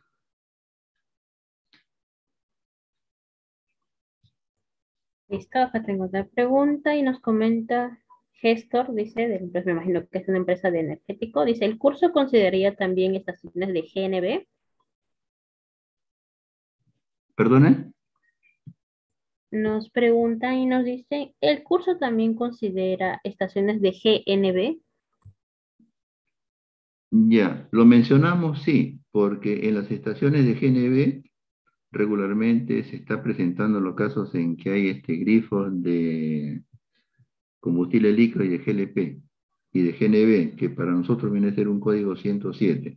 A: Listo, acá tengo otra pregunta y nos comenta Gestor, dice, de, pues me imagino que es una empresa de energético, dice, ¿el curso consideraría también estaciones de G N B?
B: ¿Perdone?
A: nos preguntan y nos dicen, ¿el curso también considera estaciones de G N B?
B: Ya, lo mencionamos, sí, porque en las estaciones de G N B regularmente se está presentando los casos en que hay este grifos de combustible líquido y de G L P y de G N B, que para nosotros viene a ser un código ciento siete.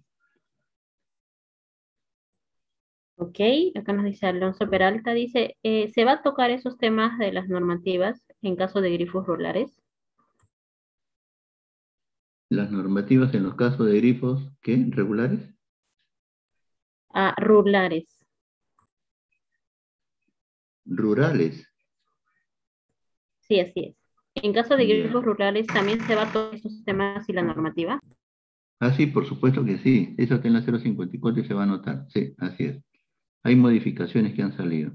A: Ok, acá nos dice Alonso Peralta, dice, eh, ¿se va a tocar esos temas de las normativas en caso de grifos rurales?
B: Las normativas en los casos de grifos, ¿qué? ¿Regulares?
A: Ah, rurales.
B: Rurales.
A: Sí, así es. En caso de
B: Ya.
A: grifos rurales, ¿también se va a tocar esos temas y la normativa?
B: Ah, sí, por supuesto que sí. Eso está en la cero cincuenta y cuatro y se va a anotar. Sí, así es. Hay modificaciones que han salido.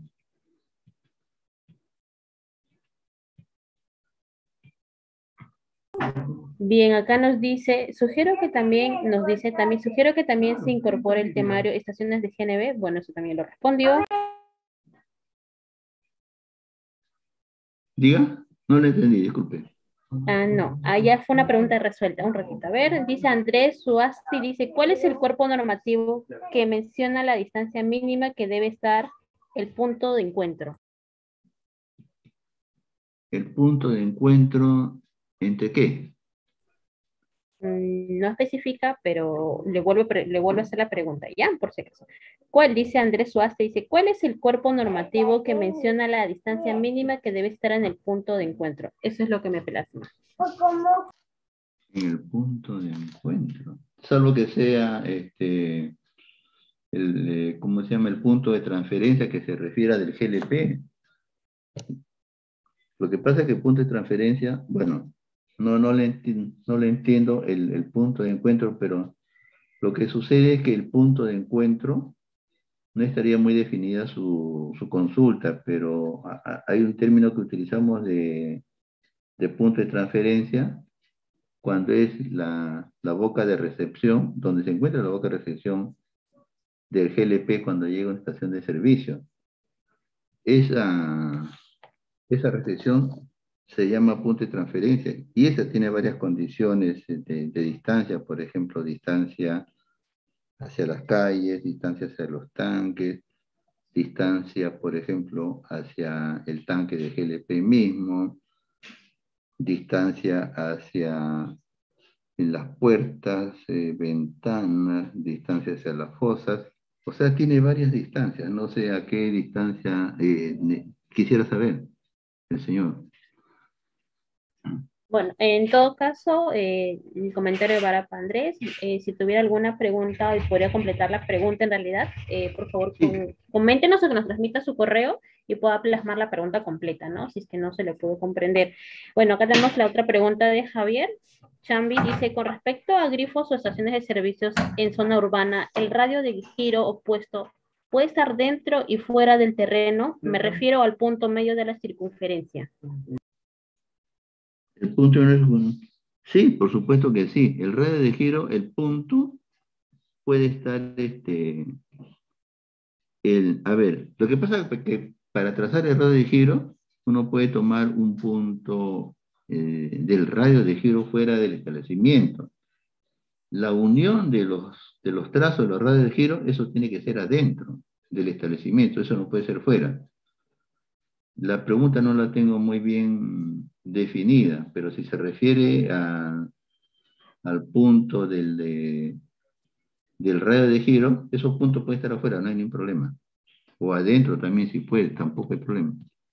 A: Bien, acá nos dice, sugiero que también, nos dice también, sugiero que también se incorpore el temario estaciones de G N B. Bueno, eso también lo respondió.
B: Diga, no lo entendí, disculpe.
A: Ah, no, allá fue una pregunta resuelta. Un ratito. A ver, dice Andrés Suasti, dice, ¿cuál es el cuerpo normativo que menciona la distancia mínima que debe estar el punto de encuentro?
B: El punto de encuentro, ¿entre qué?
A: Mm, no especifica, pero le vuelvo, a pre- le vuelvo a hacer la pregunta, ¿ya? Por si acaso. ¿Cuál, dice Andrés Suaste, dice, ¿cuál es el cuerpo normativo que menciona la distancia mínima que debe estar en el punto de encuentro? Eso es lo que me plasma.
B: En el punto de encuentro. Salvo que sea, este, el, eh, ¿cómo se llama? El punto de transferencia que se refiera del G L P. Lo que pasa es que el punto de transferencia, bueno, no, no, le, enti no le entiendo el, el punto de encuentro, pero lo que sucede es que el punto de encuentro no estaría muy definida su, su consulta, pero a, a, hay un término que utilizamos de, de punto de transferencia cuando es la, la boca de recepción, donde se encuentra la boca de recepción del G L P cuando llega a una estación de servicio. Esa, esa recepción se llama punto de transferencia y esa tiene varias condiciones de, de distancia, por ejemplo, distancia hacia las calles, distancia hacia los tanques, distancia, por ejemplo, hacia el tanque de G L P mismo, distancia hacia las puertas, eh, ventanas, distancia hacia las fosas. O sea, tiene varias distancias. No sé a qué distancia eh, quisiera saber el señor.
A: Bueno, en todo caso, eh, mi comentario para Andrés, eh, si tuviera alguna pregunta y podría completar la pregunta en realidad, eh, por favor,
B: Sí,
A: con, coméntenos o que nos transmita su correo y pueda plasmar la pregunta completa, ¿no? Si es que no se le pudo comprender. Bueno, acá tenemos la otra pregunta de Javier. Chambi dice, con respecto a grifos o estaciones de servicios en zona urbana, ¿el radio de giro opuesto puede estar dentro y fuera del terreno? Me refiero al punto medio de la circunferencia.
B: el punto no es bueno. Sí, por supuesto que sí. El radio de giro, el punto puede estar, este, el, a ver, lo que pasa es que para trazar el radio de giro, uno puede tomar un punto eh, del radio de giro fuera del establecimiento. La unión de los, de los trazos de los radios de giro, eso tiene que ser adentro del establecimiento, eso no puede ser fuera. La pregunta no la tengo muy bien definida, pero si se refiere a, al punto del, de, del radio de giro, esos puntos pueden estar afuera, no hay ningún problema. O adentro también si puede, tampoco hay problema.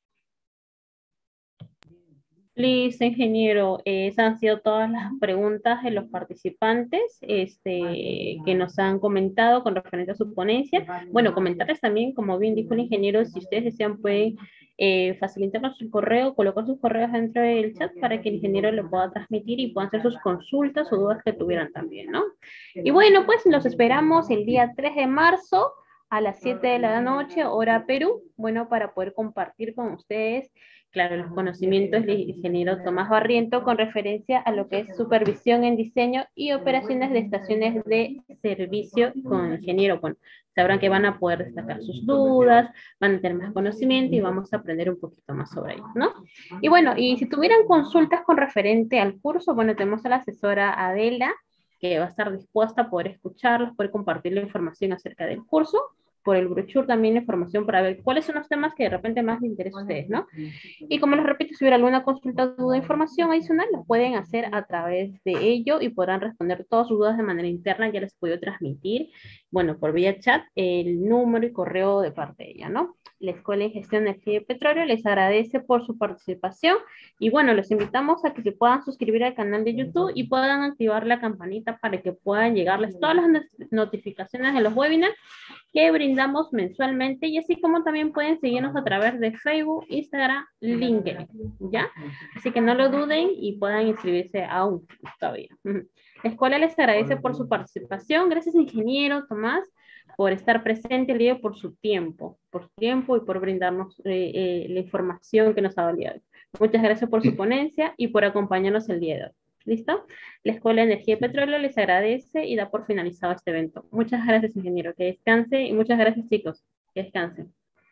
A: Listo, ingeniero. Eh, esas han sido todas las preguntas de los participantes este, que nos han comentado con referente a su ponencia. Bueno, comentarles también, como bien dijo el ingeniero, si ustedes desean pueden eh, facilitarnos su correo, colocar sus correos dentro del chat para que el ingeniero lo pueda transmitir y puedan hacer sus consultas o dudas que tuvieran también, ¿no? Y bueno, pues los esperamos el día tres de marzo a las siete de la noche, hora Perú, bueno, para poder compartir con ustedes claro, los conocimientos del ingeniero Tomás Barriento con referencia a lo que es supervisión en diseño y operaciones de estaciones de servicio con ingeniero. Bueno, sabrán que van a poder destacar sus dudas, van a tener más conocimiento y vamos a aprender un poquito más sobre ello, ¿no? Y bueno, y si tuvieran consultas con referente al curso, bueno, tenemos a la asesora Adela, que va a estar dispuesta a poder escucharlos, poder compartir la información acerca del curso, por el brochure también la información para ver cuáles son los temas que de repente más les interesa a ustedes, ¿no? Y como les repito, si hubiera alguna consulta, duda, información adicional, lo pueden hacer a través de ello y podrán responder todas sus dudas de manera interna. Ya les puedo transmitir, bueno, por vía chat, el número y correo de parte de ella, ¿no? La Escuela de Gestión de Energía y Petróleo les agradece por su participación y bueno, los invitamos a que se puedan suscribir al canal de YouTube y puedan activar la campanita para que puedan llegarles todas las notificaciones de los webinars que brindamos mensualmente y así como también pueden seguirnos a través de Facebook, Instagram, LinkedIn, ¿ya? Así que no lo duden y puedan inscribirse aún todavía. La escuela les agradece por su participación. Gracias, ingeniero Tomás, por estar presente el día de hoy, por su tiempo, por su tiempo y por brindarnos eh, eh, la información que nos ha valido. Muchas gracias por su ponencia y por acompañarnos el día de hoy. ¿Listo? La Escuela de Energía y Petróleo les agradece y da por finalizado este evento. Muchas gracias, ingeniero. Que descanse y muchas gracias, chicos. Que descansen.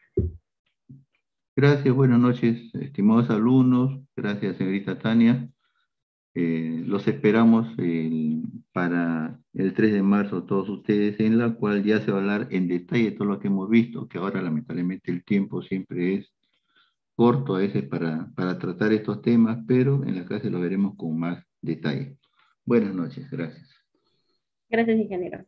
B: Gracias, buenas noches, estimados alumnos. Gracias, señorita Tania. Eh, los esperamos el, para el tres de marzo, todos ustedes, en la cual ya se va a hablar en detalle de todo lo que hemos visto, que ahora lamentablemente el tiempo siempre es corto a veces para, para tratar estos temas, pero en la clase lo veremos con más detalle. Buenas noches, gracias.
A: Gracias, ingeniero.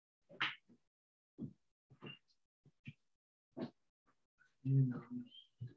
B: No.